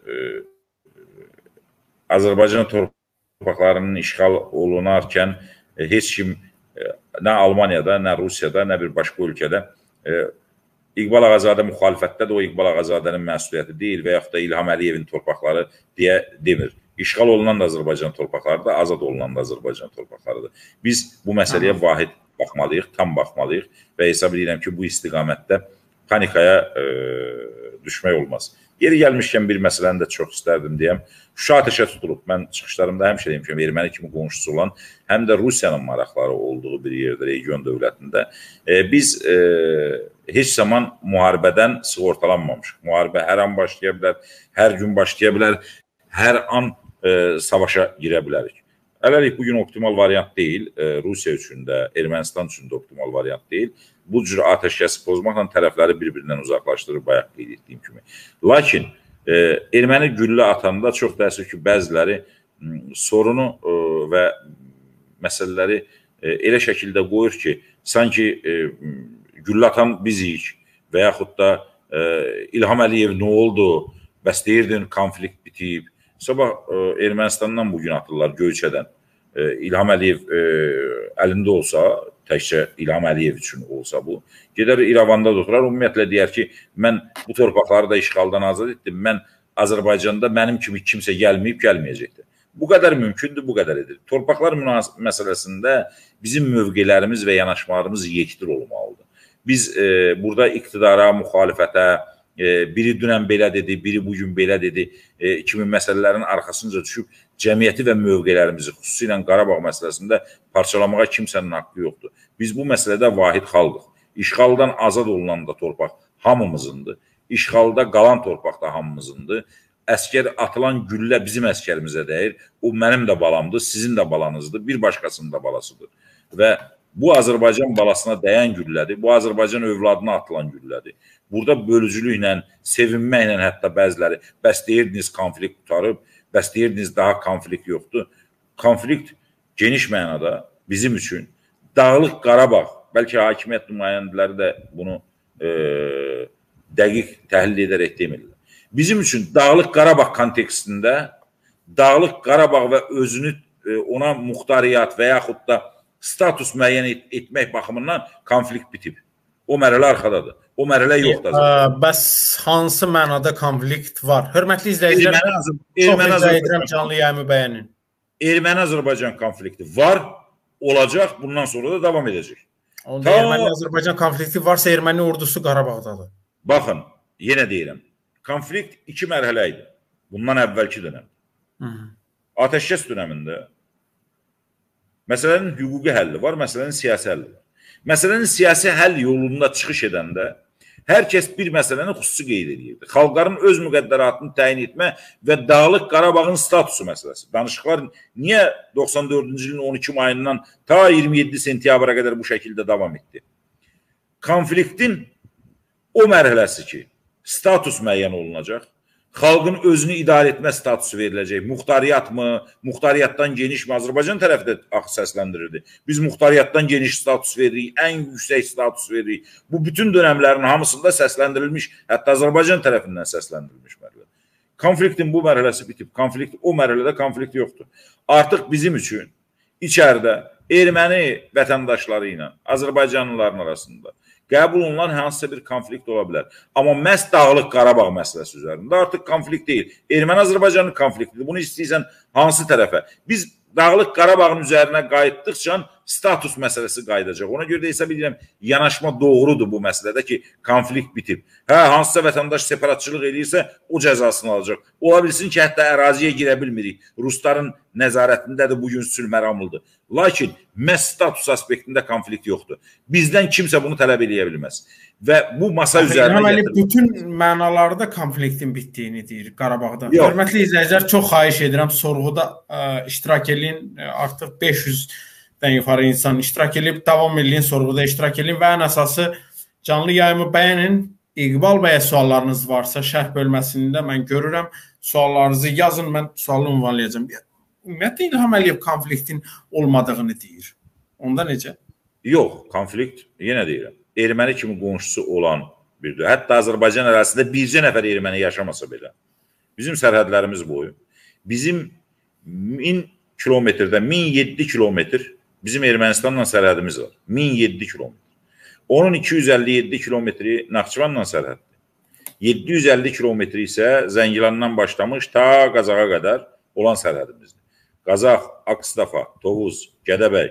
Azərbaycan torpaqlarının işğal olunarkən heç kim nə Almaniyada, nə Rusiyada, nə bir başqa ölkədə İqbal Ağazadə müxalifətdə də o İqbal Ağazadənin məsuliyyəti deyil və yaxud da İlham Əliyevin torpaqları deyə demir. İşğal olunan da Azərbaycan torpaqlarıdır, azad olunan da Azərbaycan torpaqlarıdır. Biz bu məsələyə vahid baxmalıyıq, tam baxmalıyıq və hesab edirəm ki, bu istiqamətdə panikaya düşmək olmaz. Yeri gəlmişkən bir məsələni də çox istərdim deyəm. Şuşa atəşə tutulub. Mən çıxışlarımda həmişə deyim ki, erməni kimi qonşusu olan, həm də Rusiyanın maraqları olduğu bir yerdə, region dövlətində biz heç zaman müharibədən sığortalanmamışıq. Müharibə hər an başlaya bilər, hər gün başlaya bilər, hər an savaşa girə bilərik. Hələlik bugün optimal variant deyil, Rusiya üçün də, Ermənistan üçün də optimal variant deyil. Bu cür atəşkəsi pozmaqla tərəfləri bir-birindən uzaqlaşdırır, bayaq qeyd etdiyim kimi. Lakin erməni güllə atanda çox təəssüf ki, bəziləri sorunu və məsələləri elə şəkildə qoyur ki, sanki güllə atan biziyik və yaxud da İlham Əliyev nə oldu, bəs deyirdin konflikt bitib. Sabah Ermənistandan bugün atırlar Göyçədən. İlham Əliyev əlində olsa, təkcə İlham Əliyev üçün olsa bu, gedər İrəvanda da oturar, ümumiyyətlə deyər ki, mən bu torpaqları da işğaldan azad etdim, mən Azərbaycanda mənim kimi kimsə gəlməyib, gəlməyəcəkdir. Bu qədər mümkündür, bu qədər edir. Torpaqlar məsələsində bizim mövqelərimiz və yanaşmalarımız yekdir olmalıdır. Biz burada iqtidara, müxalifətə, biri dünən belə dedi, biri bugün belə dedi, kimi məsələlərin arxasınca düşüb cəmiyyəti və mövqelərimizi, xüsusilə Qarabağ məsələsində parçalamağa kimsənin haqqı yoxdur. Biz bu məsələdə vahid xalqıq. İşğaldan azad olunan da torpaq hamımızındır. İşğalda qalan torpaq da hamımızındır. Əskər atılan güllə bizim əskərimizə dəyir. O mənim də balamdır, sizin də balanızdır, bir başqasının da balasıdır. Və bu Azərbaycan balasına dəyən güllədir, bu Azərbaycan övladına atılan güllədir. Burada bölücülüklə, sevinməklə hətta bəziləri, bəs deyirdiniz konflikt qutarıb, bəs deyirdiniz daha konflikt yoxdur. Konflikt geniş mənada bizim üçün Dağlıq Qarabağ, bəlkə hakimiyyət nümayəndələri də bunu dəqiq təhlil edərək demirlər. Bizim üçün Dağlıq Qarabağ kontekstində Dağlıq Qarabağ və özünü ona muxtariyyat və yaxud da status müəyyən etmək baxımından konflikt bitib. O mərhələ arxadadır. O mərhələ yoxdur. Bəs hansı mənada konflikt var? Hörmətli izləyicilər, çox rica edirəm canlı yayımı bəyənin. Erməni-Azərbaycan konflikti var, olacaq, bundan sonra da davam edəcək. Onda Erməni-Azərbaycan konflikti varsa Erməni ordusu Qarabağdadır. Baxın, yenə deyirəm, konflikt iki mərhələ idi. Bundan əvvəlki dönəm. Ateşkəs dönəmində məsələnin hüquqi həlli var, məsələnin siyasi həlli var. Məsələnin siyasi həll yolunda çıxış edəndə hər kəs bir məsələni xüsusi qeyd edirdi. Xalqların öz müqəddəratını təyin etmə və Dağlıq Qarabağın statusu məsələsi. Danışıqlar niyə 94-cü ilin 12 mayından ta 27 sentyabra qədər bu şəkildə davam etdi? Konfliktin o mərhələsi ki, status müəyyən olunacaq, xalqın özünü idarə etmə statusu veriləcək. Muxtariyyat mı, muxtariyyatdan geniş mi? Azərbaycan tərəfi də axı səsləndirirdi. Biz muxtariyyatdan geniş status veririk, ən yüksək status veririk. Bu bütün dönəmlərin hamısında səsləndirilmiş, hətta Azərbaycan tərəfindən səsləndirilmiş mərhələ. Konfliktin bu mərhələsi bitib. Konflikt, o mərhələdə konflikt yoxdur. Artıq bizim üçün içəridə erməni vətəndaşları ilə Azərbaycanlıların arasında qəbul olunan hansısa bir konflikt ola bilər. Amma məhz Dağlıq Qarabağ məsələsi üzərində artıq konflikt deyil. Erməni-Azərbaycanın konfliktidir. Bunu istəyirsən hansı tərəfə? Biz Dağlıq Qarabağın üzərinə qayıtdıqca status məsələsi qayıdacaq. Ona görə də hesab edirəm, yanaşma doğrudur bu məsələdə ki, konflikt bitib. Hansısa vətəndaş separatçılıq edirsə, o cəzasını alacaq. Ola bilsin ki, hətta əraziyə girə bilmirik. Rusların nəzarətindədir, bugün sülh məramlıdır. Lakin məhz status aspektində konflikt yoxdur. Bizdən kimsə bunu tələb edə bilməz. Və bu masa üzərinə getirir. Bütün mənalarda konfliktin bitdiyini deyir Qarabağda. Hörmətli izləyicilər, çox xahiş edirəm, sorğuda iştirak edin. Artıq 500-dən yuxarı insan iştirak edib, davam edin, sorğuda iştirak edin və ən əsası canlı yayımı bəyənin. İqbal bəyə suallarınız varsa şərh bölməsində mən görürəm. Suallarınızı yazın, mən sualı ünvanlayacağım. Ümumiyyətlə İlham Əliyev konfliktin olmadığını deyir. Onda necə? Yox, konflikt, yenə deyirəm, erməni kimi qonşusu olan birdir. Hətta Azərbaycan ərazisində bircə nəfər erməni yaşamasa belə. Bizim sərhədlərimiz boyu. Bizim 1000 kilometrdə 1007 kilometr bizim Ermənistanla sərhədimiz var. 1007 kilometr. Onun 257 kilometri Naxçıvanla sərhəddir. 750 kilometri isə Zəngilandan başlamış ta Qazaxa qədər olan sərhədimizdir. Qazax, Akstafa, Tovuz, Gədəbəy,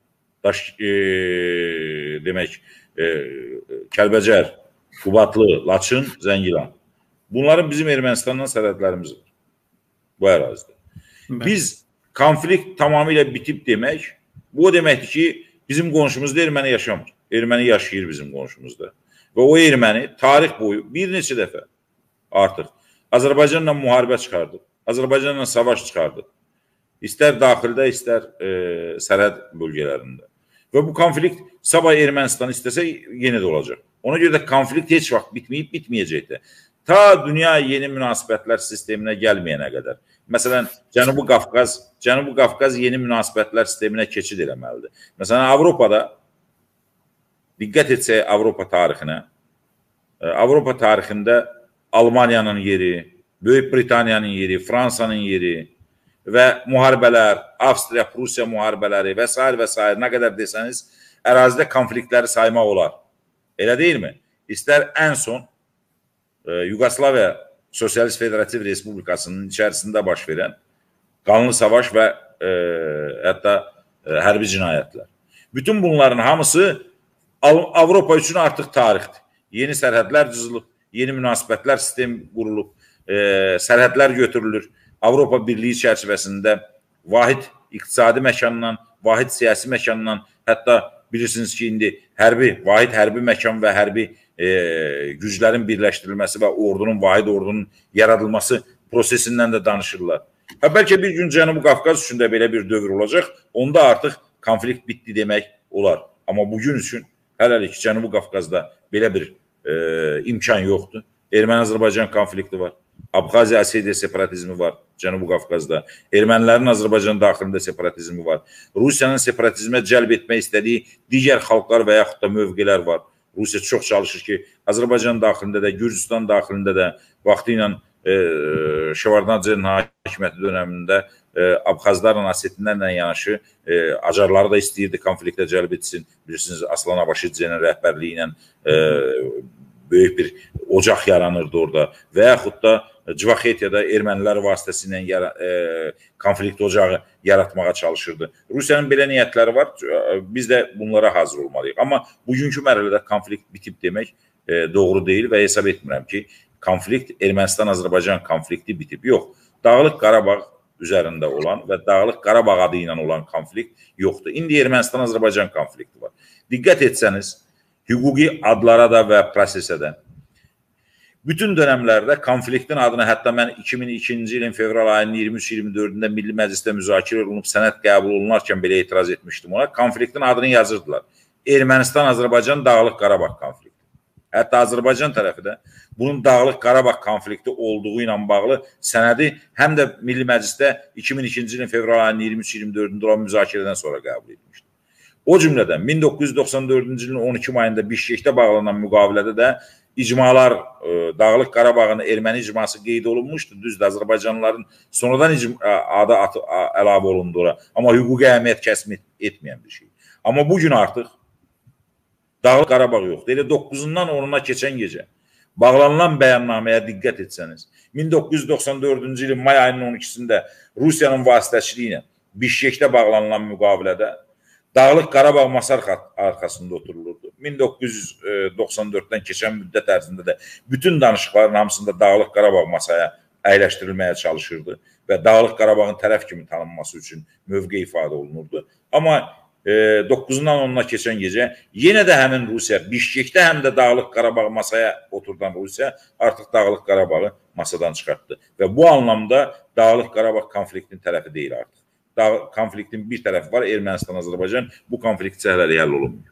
demək, Kəlbəcər, Qubatlı, Laçın, Zəngilan. Bunların bizim Ermənistandan sərhədlərimiz var. Bu ərazidə. Biz konflikt tamamilə bitib demək, bu o deməkdir ki, bizim qonşumuzda erməni yaşamır. Erməni yaşayır bizim qonşumuzda. Və o erməni tarix boyu bir neçə dəfə artıq Azərbaycanla müharibə çıxardı. Azərbaycanla savaş çıxardı. İstər daxildə, istər sərhəd bölgələrində. Və bu konflikt sabah Ermənistan istəsə yenə də olacaq. Ona görə də konflikt heç vaxt bitməyib, bitməyəcəkdir. Ta dünya yeni münasibətlər sisteminə gəlməyənə qədər. Məsələn, Cənubi Qafqaz yeni münasibətlər sisteminə keçid eləməlidir. Məsələn, Avropada, diqqət etsək Avropa tarixinə, Avropa tarixində Almaniyanın yeri, Böyük Britaniyanın yeri, Fransanın yeri və müharibələr, Avstriya, Rusiya müharibələri və s. və s. nə qədər desəniz, ərazidə konfliktləri saymaq olar. Elə deyilmi? İstər ən son Yugoslaviya Sosialist Federativ Respublikasının içərisində baş verən qanlı savaş və hətta hərbi cinayətlər. Bütün bunların hamısı Avropa üçün artıq tarixdir. Yeni sərhədlər cızılıb, yeni münasibətlər sistemi qurulub, sərhədlər götürülür. Avropa Birliyi çərçivəsində vahid iqtisadi məkandan, vahid siyasi məkandan, hətta bilirsiniz ki, indi vahid hərbi məkan və hərbi güclərin birləşdirilməsi və vahid ordunun yaradılması prosesindən də danışırlar. Bəlkə bir gün Cənubi Qafqaz üçün də belə bir dövr olacaq, onda artıq konflikt bitdi demək olar. Amma bugün üçün hələlik Cənubi Qafqazda belə bir imkan yoxdur. Erməni-Azərbaycan konflikti var. Abxaziya-Osetiya separatizmi var Cənubi Qafqazda. Ermənilərin Azərbaycan daxilində separatizmi var. Rusiyanın separatizmə cəlb etmək istədiyi digər xalqlar və yaxud da mövqelər var. Rusiya çox çalışır ki, Azərbaycan daxilində də, Gürcüstan daxilində də vaxtı ilə Şevardnadzenin hakimiyyəti dönəmində Abxazlarla, Osetinlərlə yanaşı Acarları da istəyirdi konfliktə cəlb etsin. Bilirsiniz, Aslan Abaşidzenin rəhbərliyi ilə böyük bir ocaq yaranırdı orada və yaxud da Cvaxetiyada ermənilər vasitəsilə konflikt ocağı yaratmağa çalışırdı. Rusiyanın belə niyyətləri var, biz də bunlara hazır olmalıyıq. Amma bugünkü mərhələdə konflikt bitib demək doğru deyil və hesab etmirəm ki, konflikt Ermənistan-Azərbaycan konflikti bitib. Yox, Dağlıq Qarabağ üzərində olan və Dağlıq Qarabağ adı ilə olan konflikt yoxdur. İndi Ermənistan-Azərbaycan konflikti var. Diqqət etsəniz, hüquqi adlara da və prosesə də bütün dönəmlərdə konfliktin adını, hətta mən 2002-ci ilin fevral ayının 23-24-də Milli Məclisdə müzakirə olunub sənəd qəbul olunarkən belə etiraz etmişdim ona. Konfliktin adını yazırdılar. Ermənistan-Azərbaycan Dağlıq Qarabağ konflikti. Hətta Azərbaycan tərəfi də bunun Dağlıq Qarabağ konflikti olduğu ilə bağlı sənədi həm də Milli Məclisdə 2002-ci ilin fevral ayının 23-24-də olan müzakirədən sonra qəbul etmişdi. O cümlədən 1994-cü ilin 12 mayında Bişkekdə bağlanan müqavilədə də icmalar, Dağlıq Qarabağın erməni icması qeyd olunmuşdu. Düzdür, Azərbaycanlıların sonradan adı əlavə olundu ora. Amma hüquqi əhəmiyyət kəsb etməyən bir şey. Amma bugün artıq Dağlıq Qarabağ yoxdur. Elə 9-undan 10-una keçən gecə bağlanılan bəyannaməyə diqqət etsəniz, 1994-cü ilin may ayının 12-sində Rusiyanın vasitəçiliyi ilə Bişkekdə bağlanılan müqavilədə Dağlıq Qarabağ masa arxasında oturulurdu. 1994-dən keçən müddət ərzində də bütün danışıqların hamısında Dağlıq Qarabağ masaya əyləşdirilməyə çalışırdı və Dağlıq Qarabağın tərəf kimi tanınması üçün mövqe ifadə olunurdu. Amma 9-undan 10-una keçən gecə yenə də həmin Rusiya, Bişkekdə həm də Dağlıq Qarabağ masaya oturdan Rusiya artıq Dağlıq Qarabağı masadan çıxartdı. Və bu anlamda Dağlıq Qarabağ konfliktinin tərəfi deyil artıq. Konfliktin bir tərəfi var, Ermənistan-Azərbaycan. Bu konflikt səhləli həll olunmuyor.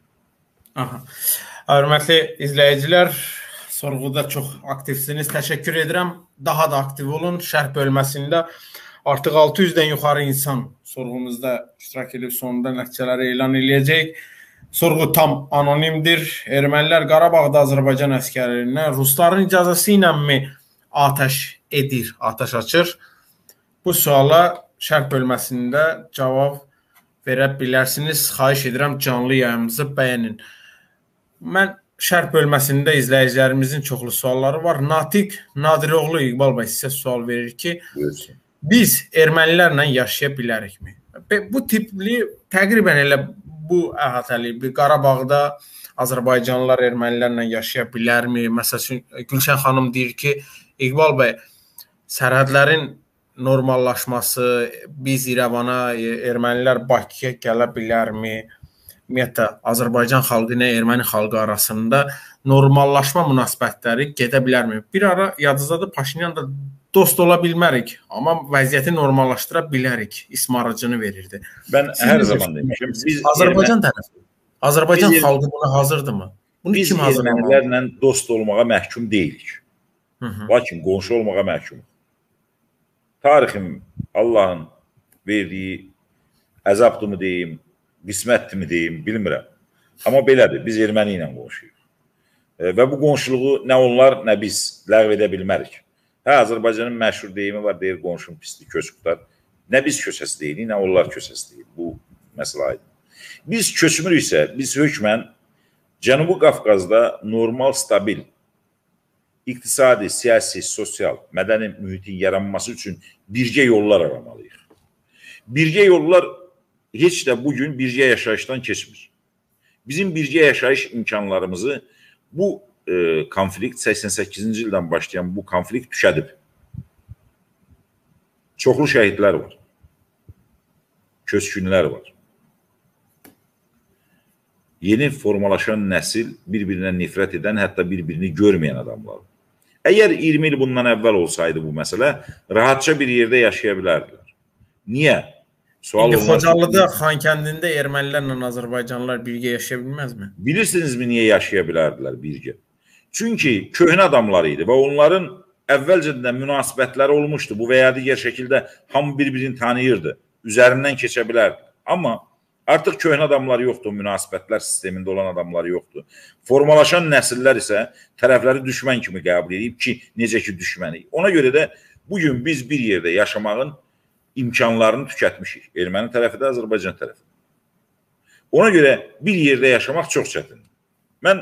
Hörmətli izləyicilər, sorğuda çox aktivsiniz. Təşəkkür edirəm. Daha da aktiv olun. Şərh bölməsində artıq 600-dən yuxarı insan sorğumuzda iştirak edib sonunda nəticələri elan edəcək. Sorğu tam anonimdir. Ermənilər Qarabağda Azərbaycan əskərlərinə rusların icazəsi ilə mi atəş edir, atəş açır? Bu suala şərh bölməsində cavab verə bilərsiniz. Xahiş edirəm, canlı yayımımızı bəyənin. Mən şərh bölməsində izləyicilərimizin çoxlu sualları var. Natiq Nadiroğlu İqbal bəy sizə sual verir ki, biz ermənilərlə yaşaya bilərikmi? Bu tipli təqribən elə bu əhatəli bir Qarabağda Azərbaycanlılar ermənilərlə yaşaya bilərmi? Məsələn, Gülşən xanım deyir ki, İqbal bəy, sərhədlərin normallaşması, biz İrəvana, ermənilər Bakıya gələ bilərmi? Ümumiyyətlə, Azərbaycan xalqı ilə erməni xalqı arasında normallaşma münasibətləri gedə bilərmi? Bir ara yadınızdadır, Paşinyan da dost ola bilmərik, amma vəziyyəti normallaşdıra bilərik ismarıcını verirdi. Mən hər zaman demişim, Azərbaycan tərəfi, Azərbaycan xalqı buna hazırdırmı? Biz ermənilərlə dost olmağa məhkum deyilik. Lakin qonşu olmağa məhkum. Tarixim Allahın verdiyi əzabdımı deyim, qismətdimi deyim, bilmirəm. Amma belədir, biz erməni ilə qonşuyuq. Və bu qonşuluğu nə onlar, nə biz ləğv edə bilmərik. Azərbaycanın məşhur deyimi var, deyir qonşum pisli köçüklər. Nə biz köçəsi deyilik, nə onlar köçəsi deyil. Bu məsələ aydın. Biz köçmürüksə, biz hökmən Cənubi Qafqazda normal, stabil, iqtisadi, siyasi, sosial, mədəni mühitin yaranması üçün birgə yollar aramalıyıq. Birgə yollar heç də bugün birgə yaşayışdan keçmir. bizim birgə yaşayış imkanlarımızı bu konflikt 88-ci ildən başlayan bu konflikt tükədib. Çoxlu şəhidlər var. Köçkünlər var. Yeni formalaşan nəsil bir-birinə nifrət edən, hətta bir-birini görməyən adamlar. Əgər 20 il bundan əvvəl olsaydı bu məsələ, rahatça bir yerdə yaşaya bilərdilər. Niyə? İndi Xocalıda, Xankəndində ermənilərlə Azərbaycanlılar birgə yaşaya bilməzmi? Bilirsinizmi niyə yaşaya bilərdilər birgə? Çünki köhnə adamlar idi və onların əvvəlcədən münasibətləri olmuşdu. Bu və ya digər şəkildə hamı bir-birini tanıyırdı. Üzərindən keçə bilərdi. Amma artıq köhnə adamlar yoxdur, münasibətlər sistemində olan adamlar yoxdur. Formalaşan nəsillər isə tərəfləri düşmən kimi qəbul edib ki, necə ki düşməni. Ona görə də bugün biz bir yerdə yaşamağın imkanlarını tükətmişik. Erməni tərəfi də, Azərbaycan tərəfi. Ona görə bir yerdə yaşamaq çox çətindir. Mən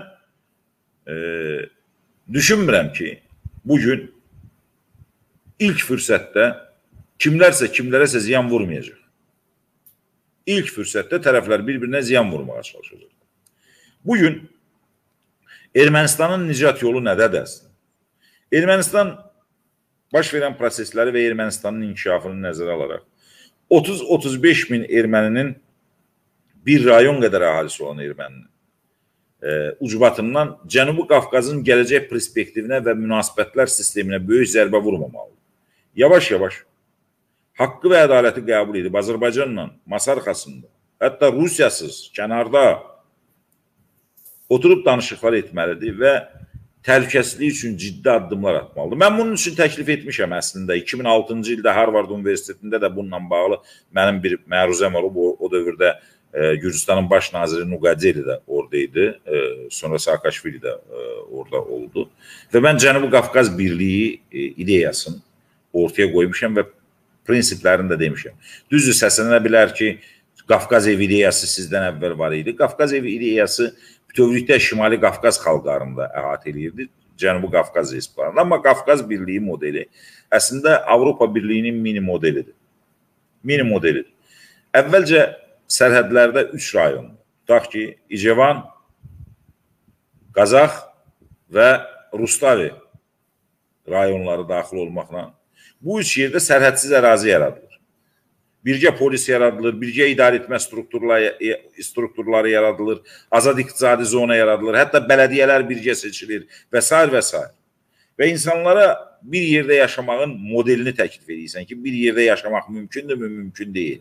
düşünmürəm ki, bugün ilk fürsətdə kimlərsə kimlərəsə ziyan vurmayacaq. İlk fürsətdə tərəflər bir-birinə ziyan vurmağa çalışacaq. Bugün Ermənistanın nicat yolu nədədir əslində? Ermənistan baş verən prosesləri və Ermənistanın inkişafını nəzərə alaraq 30-35 min erməninin bir rayon qədər əhalisi olan erməninin ucbatından Cənubi Qafqazın gələcək perspektivinə və münasibətlər sisteminə böyük zərbə vurmamalıdır. Yavaş-yavaş haqqı və ədaləti qəbul edib Azərbaycanla masa arxasında, hətta Rusiyasız, kənarda oturub danışıqlar etməlidir və təhlükəsizlik üçün ciddi addımlar atmalıdır. Mən bunun üçün təklif etmişəm əslində. 2006-cı ildə Harvard Universitetində də bununla bağlı mənim bir məruzəm olub. O dövrdə Gürcüstanın baş naziri Nuqadeli də oradaydı. Sonra Saakashvili də orada oldu. Və mən Cənubi Qafqaz Birliyi ideyasını ortaya qoymuşam və prinsiplərini də demişəm. Düzdür, səslənə bilər ki, Qafqaz ev ideyası sizdən əvvəl var idi. Qafqaz ev ideyası bütövlükdə Şimali Qafqaz xalqlarında əhatə edirdi, Cənubi Qafqaz respublikalarında. Amma Qafqaz Birliyi modeli əslində Avropa Birliyinin mini modelidir. Mini modelidir. Əvvəlcə sərhədlərdə 3 rayon, tutaq ki, İcevan, Qazax və Rustavi rayonları daxil olmaqla bu 3 yerdə sərhədsiz ərazi yaradılır. Birgə polis yaradılır, birgə idarəetmə strukturları yaradılır, azad iqtisadi zona yaradılır, hətta bələdiyyələr birgə seçilir və s. və s. Və insanlara bir yerdə yaşamağın modelini təklif edirsən ki, bir yerdə yaşamaq mümkündür mü, mümkün deyil.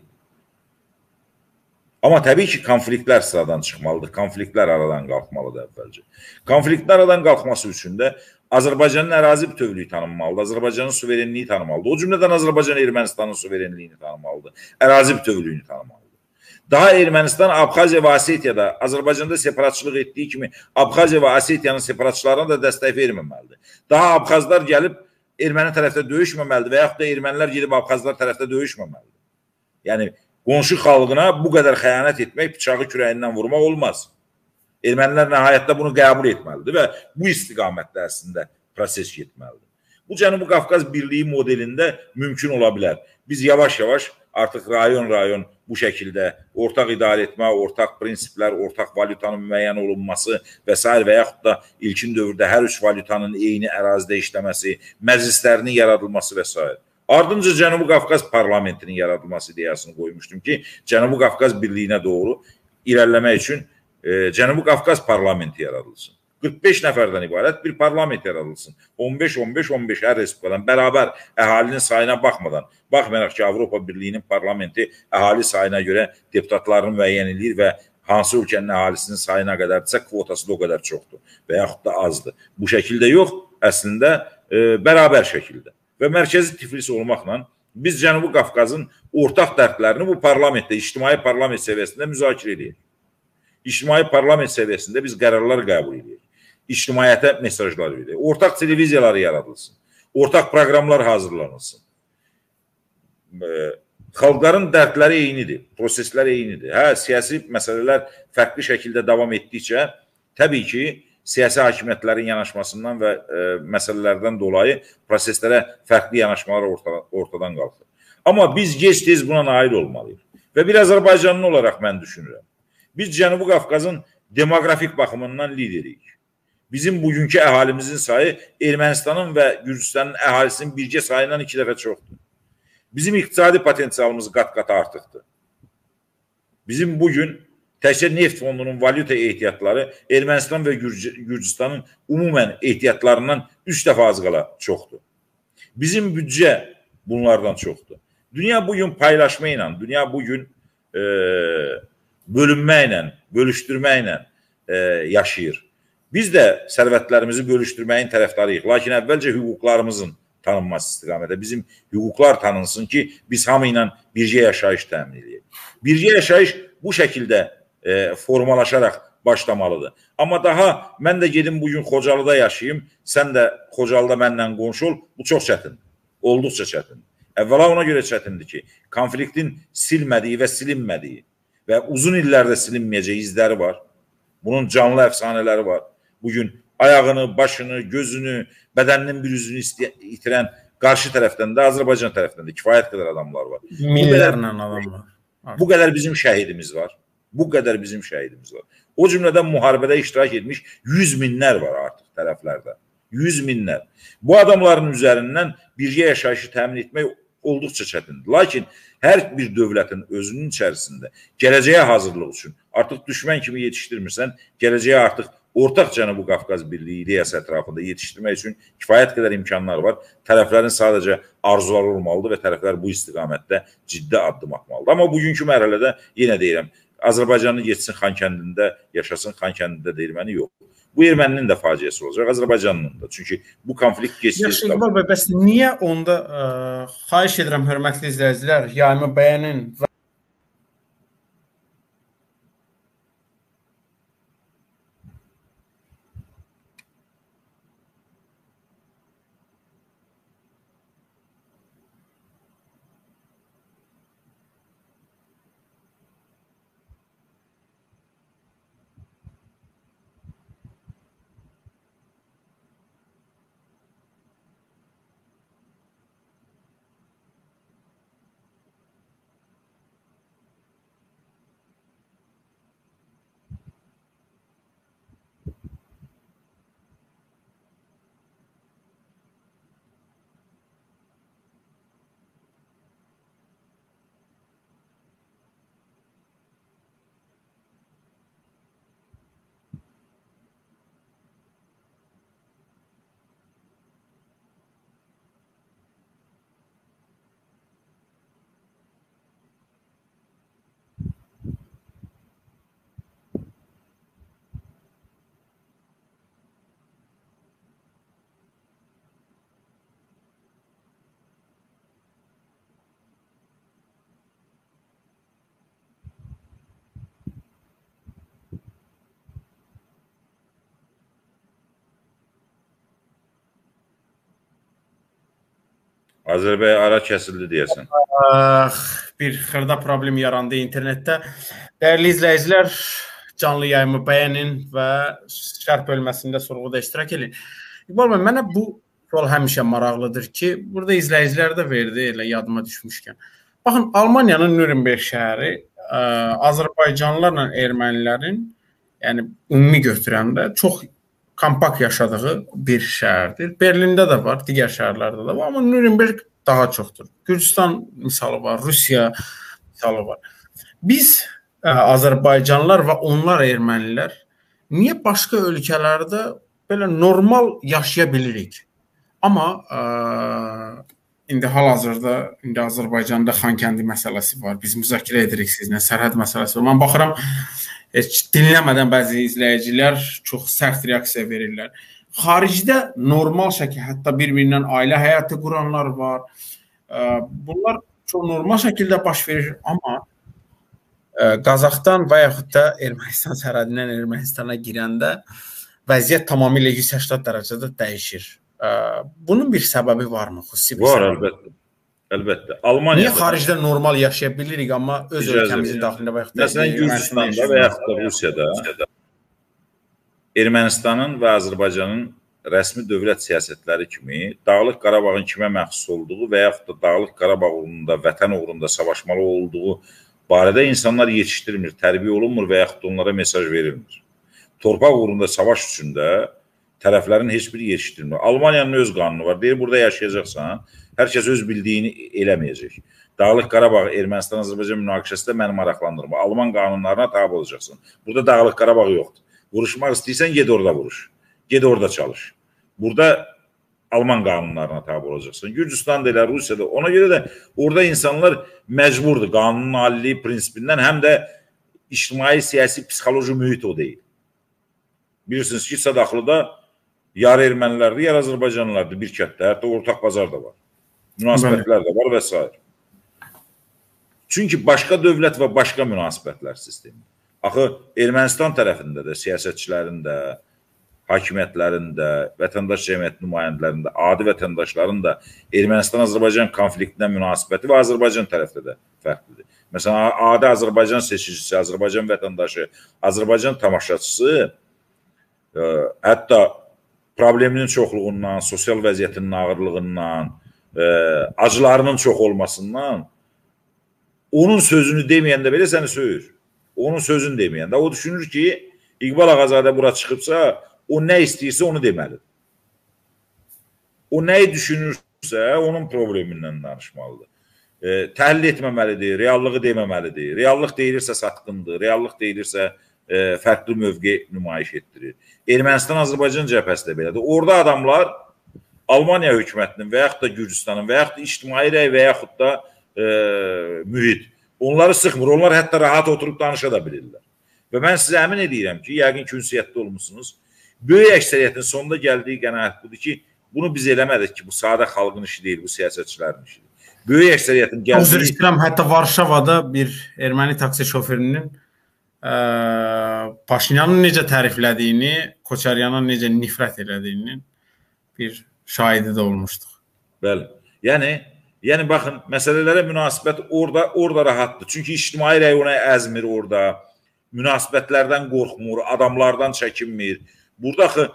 Amma təbii ki, konfliktlər sıradan çıxmalıdır, konfliktlər aradan qalxmalıdır əvvəlcə. Konfliktlər aradan qalxması üçün də Azərbaycanın ərazi bütövlüyü tanınmalıdır, Azərbaycanın suverenliyi tanınmalıdır. O cümlədən Azərbaycan Ermənistanın suverenliyini tanınmalıdır, ərazi bütövlüyünü tanınmalıdır. Daha Ermənistan, Abxaziya və Osetiyada Azərbaycanda separatçılıq etdiyi kimi Abxaziya və Osetiyanın separatçılarına da dəstək verməməlidir. Daha Abxazlar gəlib erməni tərəfdə döyüşməməlidir və yaxud da ermənilər gedib Abxazlar tərəfdə döyüşməməlidir. Yəni, qonşu xalqına bu qədər xəyanət etmək, bıçağı kürəyindən vurmaq olmaz. Ermənilər nəhayətdə bunu qəbul etməlidir və bu istiqamətdə əslində proses getməlidir. Bu Cənubi Qafqaz Birliyi modelində mümkün ola bilər. Biz yavaş-yavaş artıq rayon-rayon bu şəkildə ortaq idarəetmə, ortaq prinsiplər, ortaq valyutanın müəyyən olunması və s. və yaxud da ilkin dövrdə hər üç valyutanın eyni ərazidə işləməsi, məclislərinin yaradılması və s. Ardınca Cənubi Qafqaz parlamentinin yaradılması ideyasını qoymuşdum ki, Cənubi Qafqaz Birliyinə doğru irəliləmək üçün Cənubi Qafqaz parlamenti yaradılsın. 45 nəfərdən ibarət bir parlament yaradılsın. 15-15-15 hər respublikadan bərabər əhalinin sayına baxmadan, baxmayaraq ki, Avropa Birliyinin parlamenti əhali sayına görə deputatlarını müəyyən edir və hansı ölkənin əhalisinin sayına qədərdirsə, kvotası da o qədər çoxdur və yaxud da azdır. Bu şəkildə yox, əslində bərabər şəkildə. Və mərkəzi Tiflis olmaqla biz Cənubi Qafqazın ortaq dərdlərini bu parlamentdə, ictimai parlament səviyyəsində müzakirə edirik. İctimai parlament səviyyəsində biz qərarlar qəbul edirik. İctimaiyyətə mesajlar veririk. Ortaq televiziyaları yaradılsın. Ortaq proqramlar hazırlanılsın. Xalqların dərdləri eynidir, proseslər eynidir. Hə, siyasi məsələlər fərqli şəkildə davam etdikcə, təbii ki, siyasi hakimiyyətlərin yanaşmasından və məsələlərdən dolayı proseslərə fərqli yanaşmalar ortadan qalxır. Amma biz gec-tez buna nail olmalıyıq. Və bir Azərbaycanlı olaraq mən düşünürəm. Biz Cənubi Qafqazın Demografik baxımından liderik. Bizim bugünkü əhalimizin sayı Ermənistanın və Gürcüstanın əhalisinin birgə sayından 2 dəfə çoxdur. Bizim iqtisadi potensialımız qat-qat artıqdır. Bizim bugün təkcə neft fondunun valyuta ehtiyatları Ermənistan və Gürcüstanın ümumən ehtiyatlarından 3 dəfə az qala çoxdur. Bizim büdcə bunlardan çoxdur. Dünya bugün paylaşma ilə, dünya bugün bölünməklə, bölüşdürməklə yaşayır. Biz də sərvətlərimizi bölüşdürməyin tərəfdarıyıq. Lakin əvvəlcə hüquqlarımızın tanınması istiqamətə. Bizim hüquqlar tanınsın ki, biz hamı ilə birgə yaşayış təmin edək. Birgə yaşayış bu şəkildə formalaşaraq başlamalıdır. Amma daha mən də gedim bugün Xocalıda yaşayayım, sən də Xocalıda mənlə qonşu ol, bu çox çətin, olduqca çətin. Əvvəla ona görə çətindir ki, konfliktin silmədiyi və silinmədiyi və uzun illərdə silinməyəcək izləri var. Bunun canlı əfsanələri var. Bugün ayağını, başını, gözünü, bədəninin bir üzünü itirən qarşı tərəfdən də, Azərbaycan tərəfdən də kifayət qədər adamlar var. Minlərlə adam var. Bu qədər bizim şəhidimiz var. Bu qədər bizim şəhidimiz var. O cümlədən müharibədə iştirak etmiş 100 minlər var artıq tərəflərdə. 100 minlər. Bu adamların üzərindən birgə yaşayışı təmin etmək olduqca çətindir. Lakin hər bir dövlətin özünün içərisində gələcəyə hazırlıq üçün artıq düşmən kimi yetişdirmirsən, gələcəyə artıq ortaq Cənubi Qafqaz Birliyi ideyası ətrafında yetişdirmək üçün kifayət qədər imkanlar var. Tərəflərin sadəcə arzuları olmalıdır və tərəflər bu istiqamətdə ciddi addım atmalıdır. Amma bugünkü mərhələdə yenə deyirəm, Azərbaycanlı geçsin Xankəndində, yaşasın Xankəndində deyilməni yox. Bu erməninin də faciəsi olacaq, Azərbaycanlının da. Çünki bu konflikt geçsin. Yaxşı, İqbal bəy, bəs niyə onda, xahiş edirəm, hörmətli izləyicilər, yayımı bəyənin və Azərbaycan ara kəsildi deyəsən. Bir xırda problem yarandı internetdə. Dəyərli izləyicilər, canlı yayımı bəyənin və şərh bölməsində sorğuda iştirak edin. İqbal bəy, mənə bu sual həmişə maraqlıdır ki, burada izləyicilər də verdi, elə yadıma düşmüşkən. Baxın, Almaniyanın Nürnberg şəhəri Azərbaycanlılarla ermənilərin, yəni ümumi götürəndə çox kompakt yaşadığı bir şəhərdir. Berlində də var, digər şəhərlərdə də var, amma Nürnberg daha çoxdur. Gürcüstan misalı var, Rusiya misalı var. Biz Azərbaycanlılar və onlar ermənilər niyə başqa ölkələrdə belə normal yaşaya bilirik? Amma indi hal-hazırda Azərbaycanda Xankəndi məsələsi var. Biz müzakirə edirik sizinlə, sərhəd məsələsi var. Mən baxıram, heç dinləmədən bəzi izləyicilər çox sərt reaksiya verirlər. Xaricdə normal şəkildə, hətta bir-birindən ailə həyatı quranlar var. Bunlar çox normal şəkildə baş verir, amma Qazaxdan və yaxud da Ermənistan sərhədindən Ermənistana girəndə vəziyyət tamamilə 180 dərəcədə dəyişir. Bunun bir səbəbi varmı? Xüsusi bir var, səbəbi? Əlbəttə. Almaniyada niyə xaricdə normal yaşaya bilirik, amma öz ölkəmizin daxilində və yaxud da məsələn Gürcüstanda və yaxud da Rusiyada Ermənistanın və Azərbaycanın rəsmi dövlət siyasətləri kimi Dağlıq Qarabağın kimə məxsus olduğu və yaxud da Dağlıq Qarabağ uğrunda, vətən uğrunda savaşmalı olduğu barədə insanlar yetişdirilmir, tərbiyə olunmur və yaxud da onlara mesaj verilmir. torpaq uğrunda savaş üçündə tərəflərin heç biri yetişdirmir. Almaniyanın öz qanunu var. Deyir, burada yaşayacaqsan, hər kəs öz bildiyini eləməyəcək. Dağlıq Qarabağ, Ermənistan-Azərbaycan münaqişəsində məni maraqlandırma. Alman qanunlarına tabi olacaqsın. Burada Dağlıq Qarabağ yoxdur. Vuruşmaq istəyirsən, ged orada vuruş. Ged orada çalış. Burada Alman qanunlarına tabi olacaqsın. Gürcüstan da elə, Rusiya da. Ona görə də orada insanlar məcburdur. Qanunun aliliyi prinsipindən, həm də ictimai, siyasi, psixoloji mühit o deyil. Bilirsiniz ki, Sadaxlıda yarı ermənilərdir, yarı Azərbaycanlılardır bir kətdə. Hətta ortaq bazar da var. Münasibətlər də var və s. Çünki başqa dövlət və başqa münasibətlər sistemi. Axı, Ermənistan tərəfində də, siyasətçilərin də, hakimiyyətlərin də, vətəndaş cəmiyyət nümayəndələrinin də, adi vətəndaşların da Ermənistan-Azərbaycan konfliktinə münasibəti və Azərbaycan tərəfdə də fərqlidir. Məsələn, adi Azərbaycan seçicisi, Azərbaycan vətəndaşı, Azərbaycan tamaşaçısı hətta probleminin çoxluğundan, sosial vəziyyətinin ağırlığından, acılarının çox olmasından onun sözünü deməyəndə belə səni söyür. Onun sözünü deməyəndə. O düşünür ki, İqbal Ağazadə bura çıxıbsa, o nə istəyirsə onu deməlidir. O nəyi düşünürsə, onun problemindən danışmalıdır. Təhlil etməməlidir, reallığı deməməlidir. Reallıq deyilirsə satqındır, reallıq deyilirsə fərqli mövqe nümayiş etdirir. Ermənistan-Azərbaycan cəbhəsi də belədir. Orada adamlar Almaniya hökumətinin və yaxud da Gürcüstanın və yaxud da ictimai rəy və yaxud da mühit. Onları sıxmır. Onlar hətta rahat oturub danışa da bilirlər. Və mən sizə əmin edirəm ki, yəqin ki, ünsiyyətdə olmuşsunuz. Böyük əksəriyyətin sonunda gəldiyi qənaət budur ki, bunu biz eləmədik ki, bu sadə xalqın işi deyil, bu siyasətçilərin işidir. Böyük əksəriyyətin gəldiyi... Üzr istəyirəm, hətta Varşavada bir erməni taksi şoferinin Paşinyanın necə təriflədiyini, Koçaryana necə nifrət elədiyinin bir şahidi də olmuşduq. Bəli. Yəni baxın, məsələlərə münasibət orada rahatdır. Çünki ictimai rəy ona əzmir orada. Münasibətlərdən qorxmur, adamlardan çəkinmir. Burada axı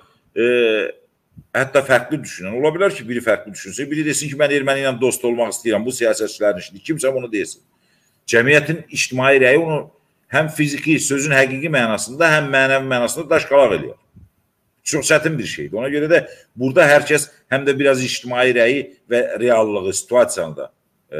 hətta fərqli düşünən. Ola bilər ki, biri fərqli düşünsə, biri desin ki, mən erməni ilə dost olmaq istəyirəm. Bu siyasətçilərin işidir. Kimsə bunu desin. Cəmiyyətin ictimai rəyi onu həm fiziki, sözün həqiqi mənasında, həm mənəvi mənasında daşqalaq edir. Çox çətin bir şeydir. Ona görə də burada hər kəs həm də biraz ictimai rəyi və reallığı, situasiyanı da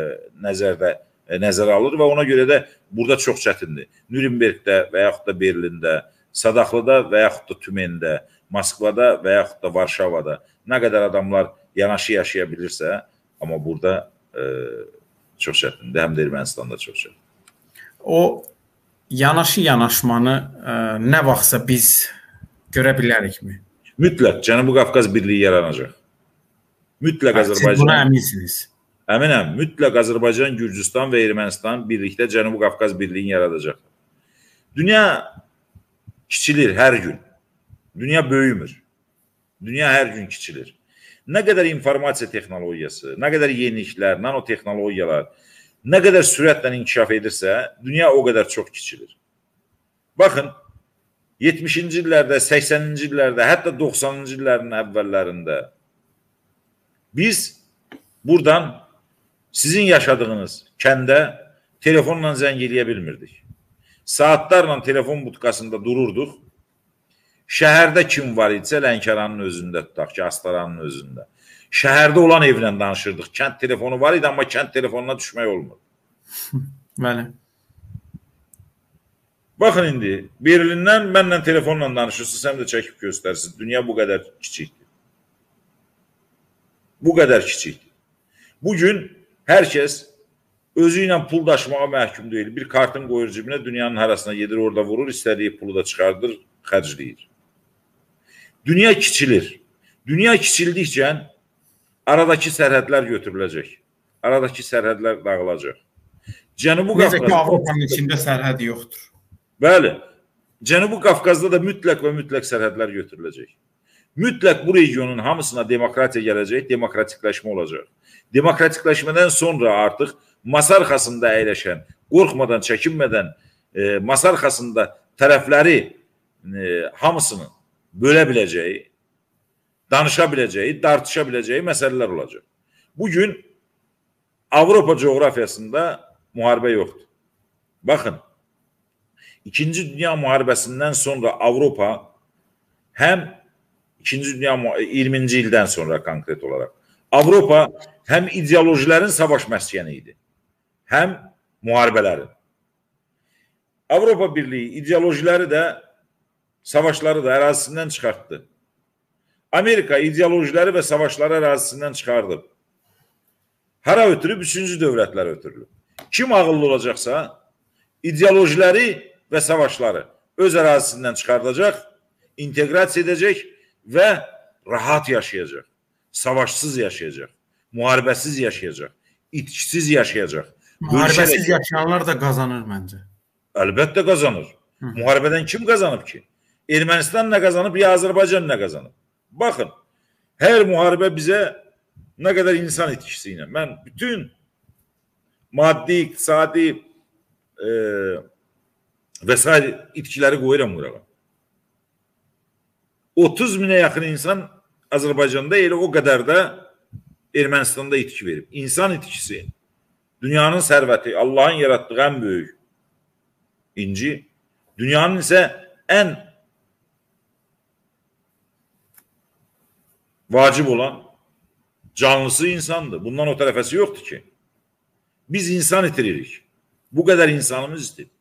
nəzərə alır və ona görə də burada çox çətindir. Nürnbergdə və yaxud da Berlində, Sadaxlıda və yaxud da Tümendə, Moskvada və yaxud da Varşavada nə qədər adamlar yanaşı yaşaya bilirsə, amma burada çox çətindir. Həm də Ermənistanda çox çətindir. O yanaşı yanaşmanı nə vaxtsa biz görə bilərikmi? Mütləq Cənubi Qafqaz birliyi yaranacaq. Mütləq Azərbaycan... Siz buna əminsiniz. Əminəm, mütləq Azərbaycan, Gürcüstan və Ermənistan birlikdə Cənubi Qafqaz birliyini yaradacaq. Dünya kiçilir hər gün. Dünya böyümür. Dünya hər gün kiçilir. Nə qədər informasiya texnologiyası, nə qədər yeniliklər, nanotexnologiyalar, nə qədər sürətlə inkişaf edirsə, dünya o qədər çox kiçilir. Baxın, 70-ci illərdə, 80-ci illərdə, hətta 90-cı illərin əvvəllərində biz buradan sizin yaşadığınız kəndə telefonla zəng eləyə bilmirdik. Saatlarla telefon butkasında dururduq. Şəhərdə kim var idisə Lənkəranın özündə tutaq ki, Astaranın özündə. Şəhərdə olan evlə danışırdıq. Kənd telefonu var idi, amma kənd telefonuna düşmək olmur. Bəli. Baxın indi, Berlindən mənlə telefonla danışırsınız, həm də çəkib göstərsiniz. Dünya bu qədər kiçikdir. Bu qədər kiçikdir. Bugün hər kəs özü ilə pul daşımağa məhkum deyil. Bir kartın qoyur cibinə, dünyanın arasına gedir, orada vurur, istədiyi pulu da çıxardır, xərcləyir. Dünya kiçilir. Dünya kiçildikcə aradakı sərhədlər götürüləcək. Aradakı sərhədlər dağılacaq. Necə ki, Avropanın içində sərhəd yoxdur. Bəli, Cənubi Qafqazda da mütləq və mütləq sərhədlər götürüləcək. Mütləq bu regionun hamısına demokratiya gələcək, demokratikləşmə olacaq. Demokratikləşmədən sonra artıq masa arxasında əyləşən, qorxmadan, çəkinmədən masa arxasında tərəfləri hamısını bölə biləcəyi, danışa biləcəyi, tartışa biləcəyi məsələlər olacaq. Bugün Avropa coğrafiyasında müharibə yoxdur. Baxın, İkinci Dünya müharibəsindən sonra Avropa həm 20-ci ildən sonra konkret olaraq Avropa həm ideolojilərin savaş məskəni idi, həm müharibələrin. Avropa Birliyi ideolojiləri də, savaşları da ərazisindən çıxartdı. Amerika ideolojiləri və savaşları ərazisindən çıxardıb. Hara ötürüb? Üçüncü dövlətlər ötürülüb. Kim ağıllı olacaqsa, ideolojiləri və savaşları öz ərazisindən çıxardacaq, inteqrasiya edəcək və rahat yaşayacaq. Savaşsız yaşayacaq, müharibəsiz yaşayacaq, itkisiz yaşayacaq. Müharibəsiz yaşayanlar da qazanır məncə. Əlbəttə qazanır. Müharibədən kim qazanıb ki? Ermənistan nə qazanıb, ya Azərbaycan nə qazanıb? Baxın, hər müharibə bizə nə qədər insan itkisi ilə, mən bütün maddi, iqtisadi və s. itkiləri qoyuram qırağa. 30 minə yaxın insan Azərbaycanda, elə o qədər də Ermənistanda itki verib. İnsan itkisi, dünyanın sərvəti, Allahın yaratdığı ən böyük inci, dünyanın isə ən vacib olan canlısı insandır. Bundan o tərəfəsi yoxdur ki. Biz insan itiririk. Bu qədər insanımız itir.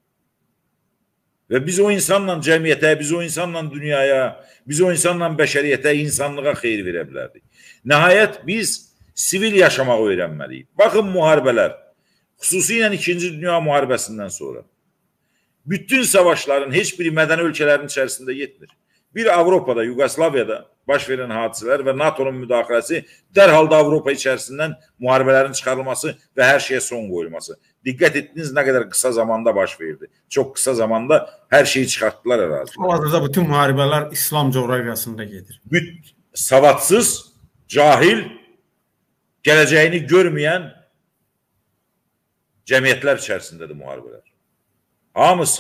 Və biz o insanla cəmiyyətə, biz o insanla dünyaya, biz o insanla bəşəriyyətə, insanlığa xeyir verə bilərdik. Nəhayət biz sivil yaşamağı öyrənməliyik. Baxın müharibələr, xüsusilə 2-ci Dünya müharibəsindən sonra bütün savaşların heç biri mədəni ölkələrin içərisində yetmir. Bir Avropada, Yugoslaviyada baş verən hadisələr və NATO'nun müdaxiləsi dərhal da Avropa içərisindən müharibələrin çıxarılması və hər şeyə son qoyulması. Diqqət etdiniz nə qədər qısa zamanda baş verdi. Çox qısa zamanda hər şeyi çıxartdılar ərazidə. O-hazırda bütün müharibələr İslam coğrafiyasında gedir. Savadsız, cahil, gələcəyini görməyən cəmiyyətlər içərisindədir müharibələr. Hamısı.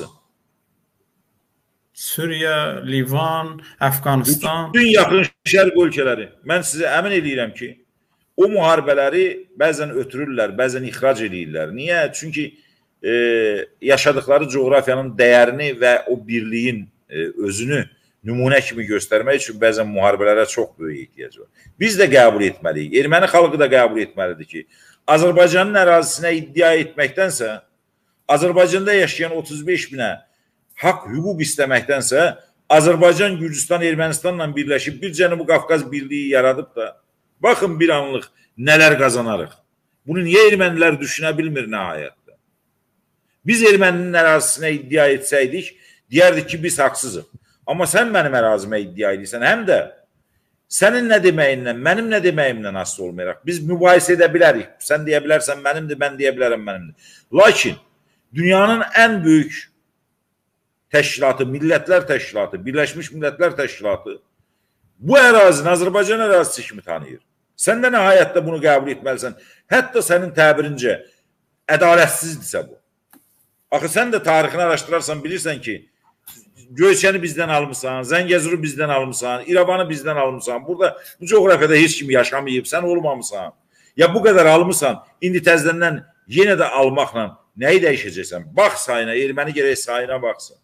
Suriya, Livan, Əfqanistan. Bütün yaxın şərq ölkələri. Mən sizə əmin edirəm ki, o müharibələri bəzən ötürürlər, bəzən ixrac edirlər. Niyə? Çünki yaşadıkları coğrafiyanın dəyərini və o birliyin özünü nümunə kimi göstərmək üçün bəzən müharibələrə çox böyük ehtiyac var. Biz də qəbul etməliyik. Erməni xalqı da qəbul etməlidir ki, Azərbaycanın ərazisinə iddia etməkdənsə, Azərbaycanda yaşayan 35 minə haqq, hüquq istəməkdənsə, Azərbaycan, Gürcistan, Ermənistanla birləşib bir Cənubi Qafqaz birliyi yaradıb da, baxın bir anlıq nələr qazanarıq. Bunu niyə ermənilər düşünə bilmir nəhayətdə? Biz erməninin ərazisinə iddia etsəydik, deyərdik ki, biz haqsızıq. Amma sən mənim ərazimə iddia edirsən, həm də sənin nə deməyindən, mənim nə deməyimdən asılı olmayaraq. Biz mübahisə edə bilərik. Sən deyə bilərsən mənimdir, mən deyə bilərəm mənimdir. Lakin dünyanın ən böyük təşkilatı, Millətlər Təşkilatı, Birləşmiş Millətlər Təşkilatı bu ərazini Azərbaycan ərazisi kimi tanıyır. Sən də nəhayətdə bunu qəbul etməlisən. Hətta sənin təbirincə ədalətsizdirsə bu. Axı sən də tarixini araşdırarsan, bilirsən ki, Göyçəni bizdən almışsan, Zəngəzuru bizdən almışsan, İrəvanı bizdən almışsan. Burada bu coğrafiyada heç kim yaşamayıb, sən olmamısan. Ya bu qədər almışsan, indi təzədən yenə də almaqla nəyi dəyişəcəksən? Bax sayına, erməni gərək sayına baxsın.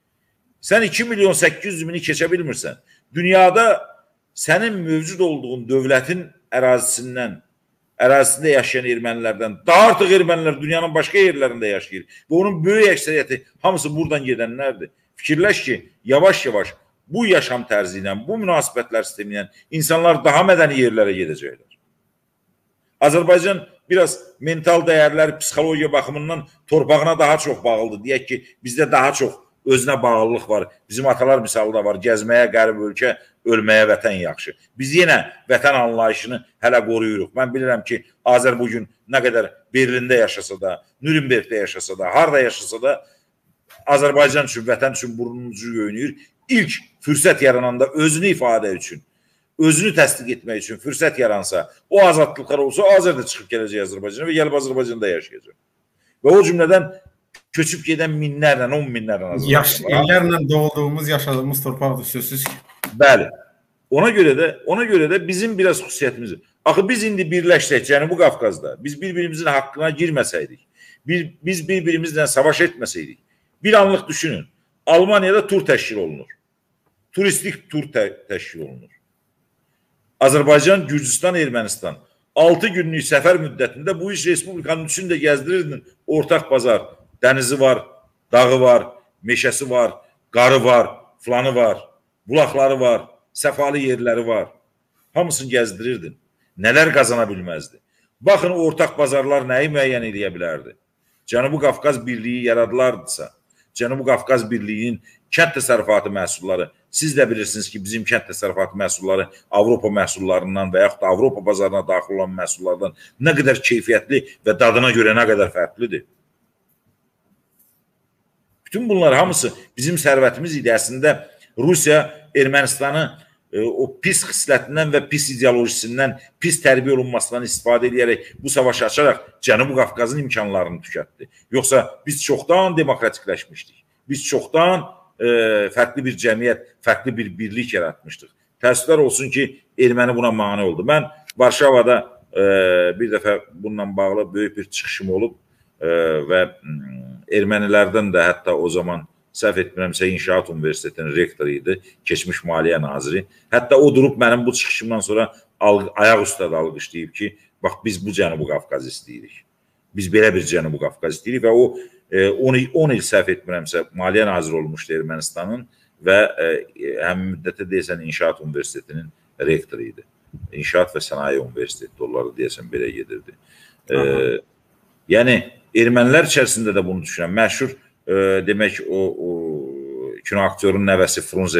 Sən 2.800.000-i keçə bilmirsən. Dünyada sənin mövcud olduğun dövlətin ərazisindən, ərazisində yaşayan ermənilərdən daha artıq ermənilər dünyanın başqa yerlərində yaşayır. Və onun böyük əksəriyyəti hamısı buradan gedənlərdir. Fikirləş ki, yavaş-yavaş bu yaşam tərzi ilə, bu münasibətlər sistemi ilə insanlar daha mədəni yerlərə gedəcəklər. Azərbaycan biraz mental dəyərlər, psixologiya baxımından torpağına daha çox bağlıdır. Deyək ki, bizdə daha çox özünə bağlılıq var. Bizim atalar misalı da var. Gəzməyə qərib ölkə, ölməyə vətən yaxşı. Biz yenə vətən anlayışını hələ qoruyuruq. Mən bilirəm ki, Azər bugün nə qədər Berlində yaşasa da, Nürnbergdə yaşasa da, harada yaşasa da Azərbaycan üçün, vətən üçün burnunuzu göynüyür. İlk fürsət yarananda özünü ifadə üçün, özünü təsdiq etmək üçün fürsət yaransa, o azadlıqlar olsa, Azər də çıxıb gələcək Azərbaycana və gəlib Azərbaycanda yaşayacaq. Və o cümlədən köçüb gedən minlərlə, 10 minlərlə Azərbaycan. İllərlə doğduğumuz, yaşadığımız torpaqdır, sözsüz ki. Bəli. Ona görə də bizim biraz xüsusiyyətimiz. Axı biz indi birləşsək Cənubi Qafqazda, biz bir-birimizin haqqına girməsəydik, biz bir-birimizlə savaş etməsəydik, bir anlıq düşünün, Almaniyada tur təşkil olunur. turistik tur təşkil olunur. Azərbaycan, Gürcüstan, Ermənistan 6 günlük səfər müddətində bu iş Respublikanın üçünü də gəzdirirdin. Ortaq bazar, dənizi var, dağı var, meşəsi var, qarı var, flanı var, bulaqları var, səfalı yerləri var. Hamısını gəzdirirdin. Nələr qazana bilməzdi. Baxın, ortaq bazarlar nəyi müəyyən edə bilərdi? Cənubi Qafqaz Birliyi yaradılardısa, Cənubi Qafqaz Birliyinin kənd təsərrüfatı məhsulları, siz də bilirsiniz ki, bizim kənd təsərrüfatı məhsulları Avropa məhsullarından və yaxud da Avropa bazarına daxil olan məhsullardan nə qədər keyfiyyətli və dadına görə nə qədər fərqlidir. Bütün bunlar hamısı bizim sərvətimiz idi. Əslində Rusiya Ermənistanı o pis xislətindən və pis ideolojisindən, pis tərbiyə olunmasından istifadə edərək bu savaşı açaraq Cənubi Qafqazın imkanlarını tükətdi. Yoxsa biz çoxdan demokratikləşmişdik. Biz çoxdan fərqli bir cəmiyyət, fərqli bir birlik yaratmışdıq. Təəssüflər olsun ki, erməni buna mane oldu. Mən Varşavada bir dəfə bununla bağlı böyük bir çıxışım olub və ermənilərdən də hətta o zaman səhv etmirəmsə İnşaat Universitetinin rektoru idi, keçmiş maliyyə naziri. Hətta o durub mənim bu çıxışımdan sonra ayaq üstə alqışlayıb ki, bax biz bu Cənubi Qafqaz istəyirik. Biz belə bir Cənubi Qafqaz istəyirik və o 10 il səhv etmirəmsə maliyyə naziri olmuşdu Ermənistanın və həmin müddətdə deyəsən İnşaat Universitetinin rektoru idi. İnşaat və Sənaye Universiteti onları deyəsən belə gedirdi. Yəni ermənilər içərisində də bunu düşünən məşhur demək o kino aktyorun nəvəsi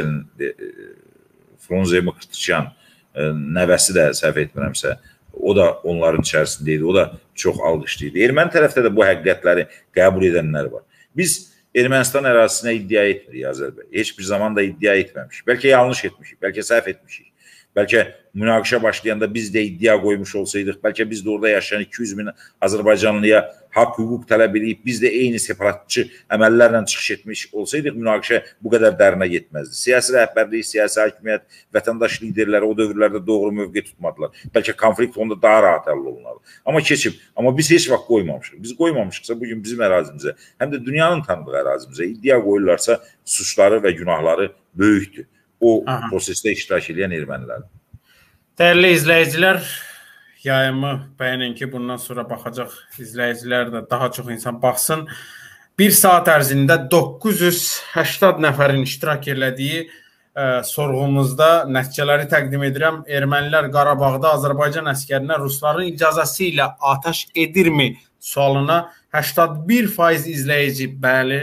Frunze Mkırtçyan nəvəsi də səhv etmirəmsə, o da onların içərisində idi, o da çox alqışlı idi. Erməni tərəfdə də bu həqiqətləri qəbul edənlər var. Biz Ermənistan ərazisinə iddia etmirik Azərbaycan. Heç bir zaman da iddia etməmişik. Bəlkə yanlış etmişik, bəlkə səhv etmişik. Bəlkə münaqişə başlayanda biz də iddia qoymuş olsaydıq, bəlkə biz də orada yaşayan 200 min Azərbaycanlıya haqq, hüquq tələb edib, biz də eyni separatçı əməllərlə çıxış etmiş olsaydıq, münaqişə bu qədər dərinə getməzdi. Siyasi rəhbərlik, siyasi hakimiyyət, vətəndaş liderləri o dövrlərdə doğru mövqe tutmadılar. Bəlkə konflikt onda daha rahat həll olunardı. Amma keçib, amma biz heç vaxt qoymamışıq. Biz qoymamışıqsa bugün bizim ərazimizə, həm də dünyanın tanıdığı ərazimizə iddia qoyurlarsa, suçları və günahları böyükdür. O prosesdə iştirak edən ermənilər. Dəyərli izləyicilər, yayımı bəyənin ki, bundan sonra baxacaq izləyicilər də daha çox insan baxsın. Bir saat ərzində 980 nəfərin iştirak elədiyi sorğumuzda nəticələri təqdim edirəm. Ermənilər Qarabağda Azərbaycan əskərinə rusların icazəsi ilə atəş edirmi sualına 81% izləyici bəli,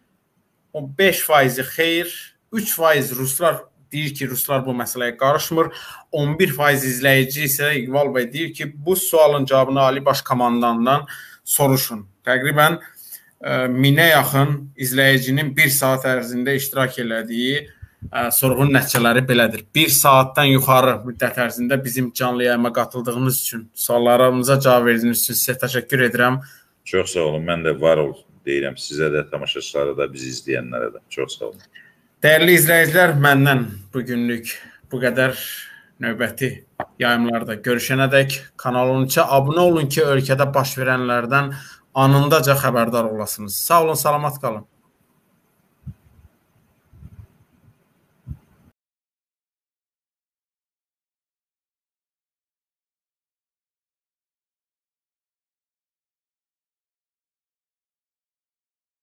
5% xeyr, 3% ruslar deyir ki, ruslar bu məsələyə qarışmır. 11% izləyici isə İqbal bəy deyir ki, bu sualın cavabını Ali Baş Komandandan soruşun. Təqribən 1000-ə yaxın izləyicinin bir saat ərzində iştirak elədiyi sorğunun nəticələri belədir. Bir saatdan yuxarı müddət ərzində bizim canlı yayıma qatıldığınız üçün, suallarımıza cavab verdiyiniz üçün sizə təşəkkür edirəm. Çox sağ olun. Mən də var ol deyirəm sizə də, tamaşaçılara da, bizi izləyənlərə də. Çox sağ olun. Dəyərli izləyicilər, məndən bugünlük bu qədər. Növbəti yayımlarda görüşənədək kanalımıza abunə olun ki, ölkədə baş verənlərdən anındaca xəbərdar olasınız. Sağ olun, salamat qalın.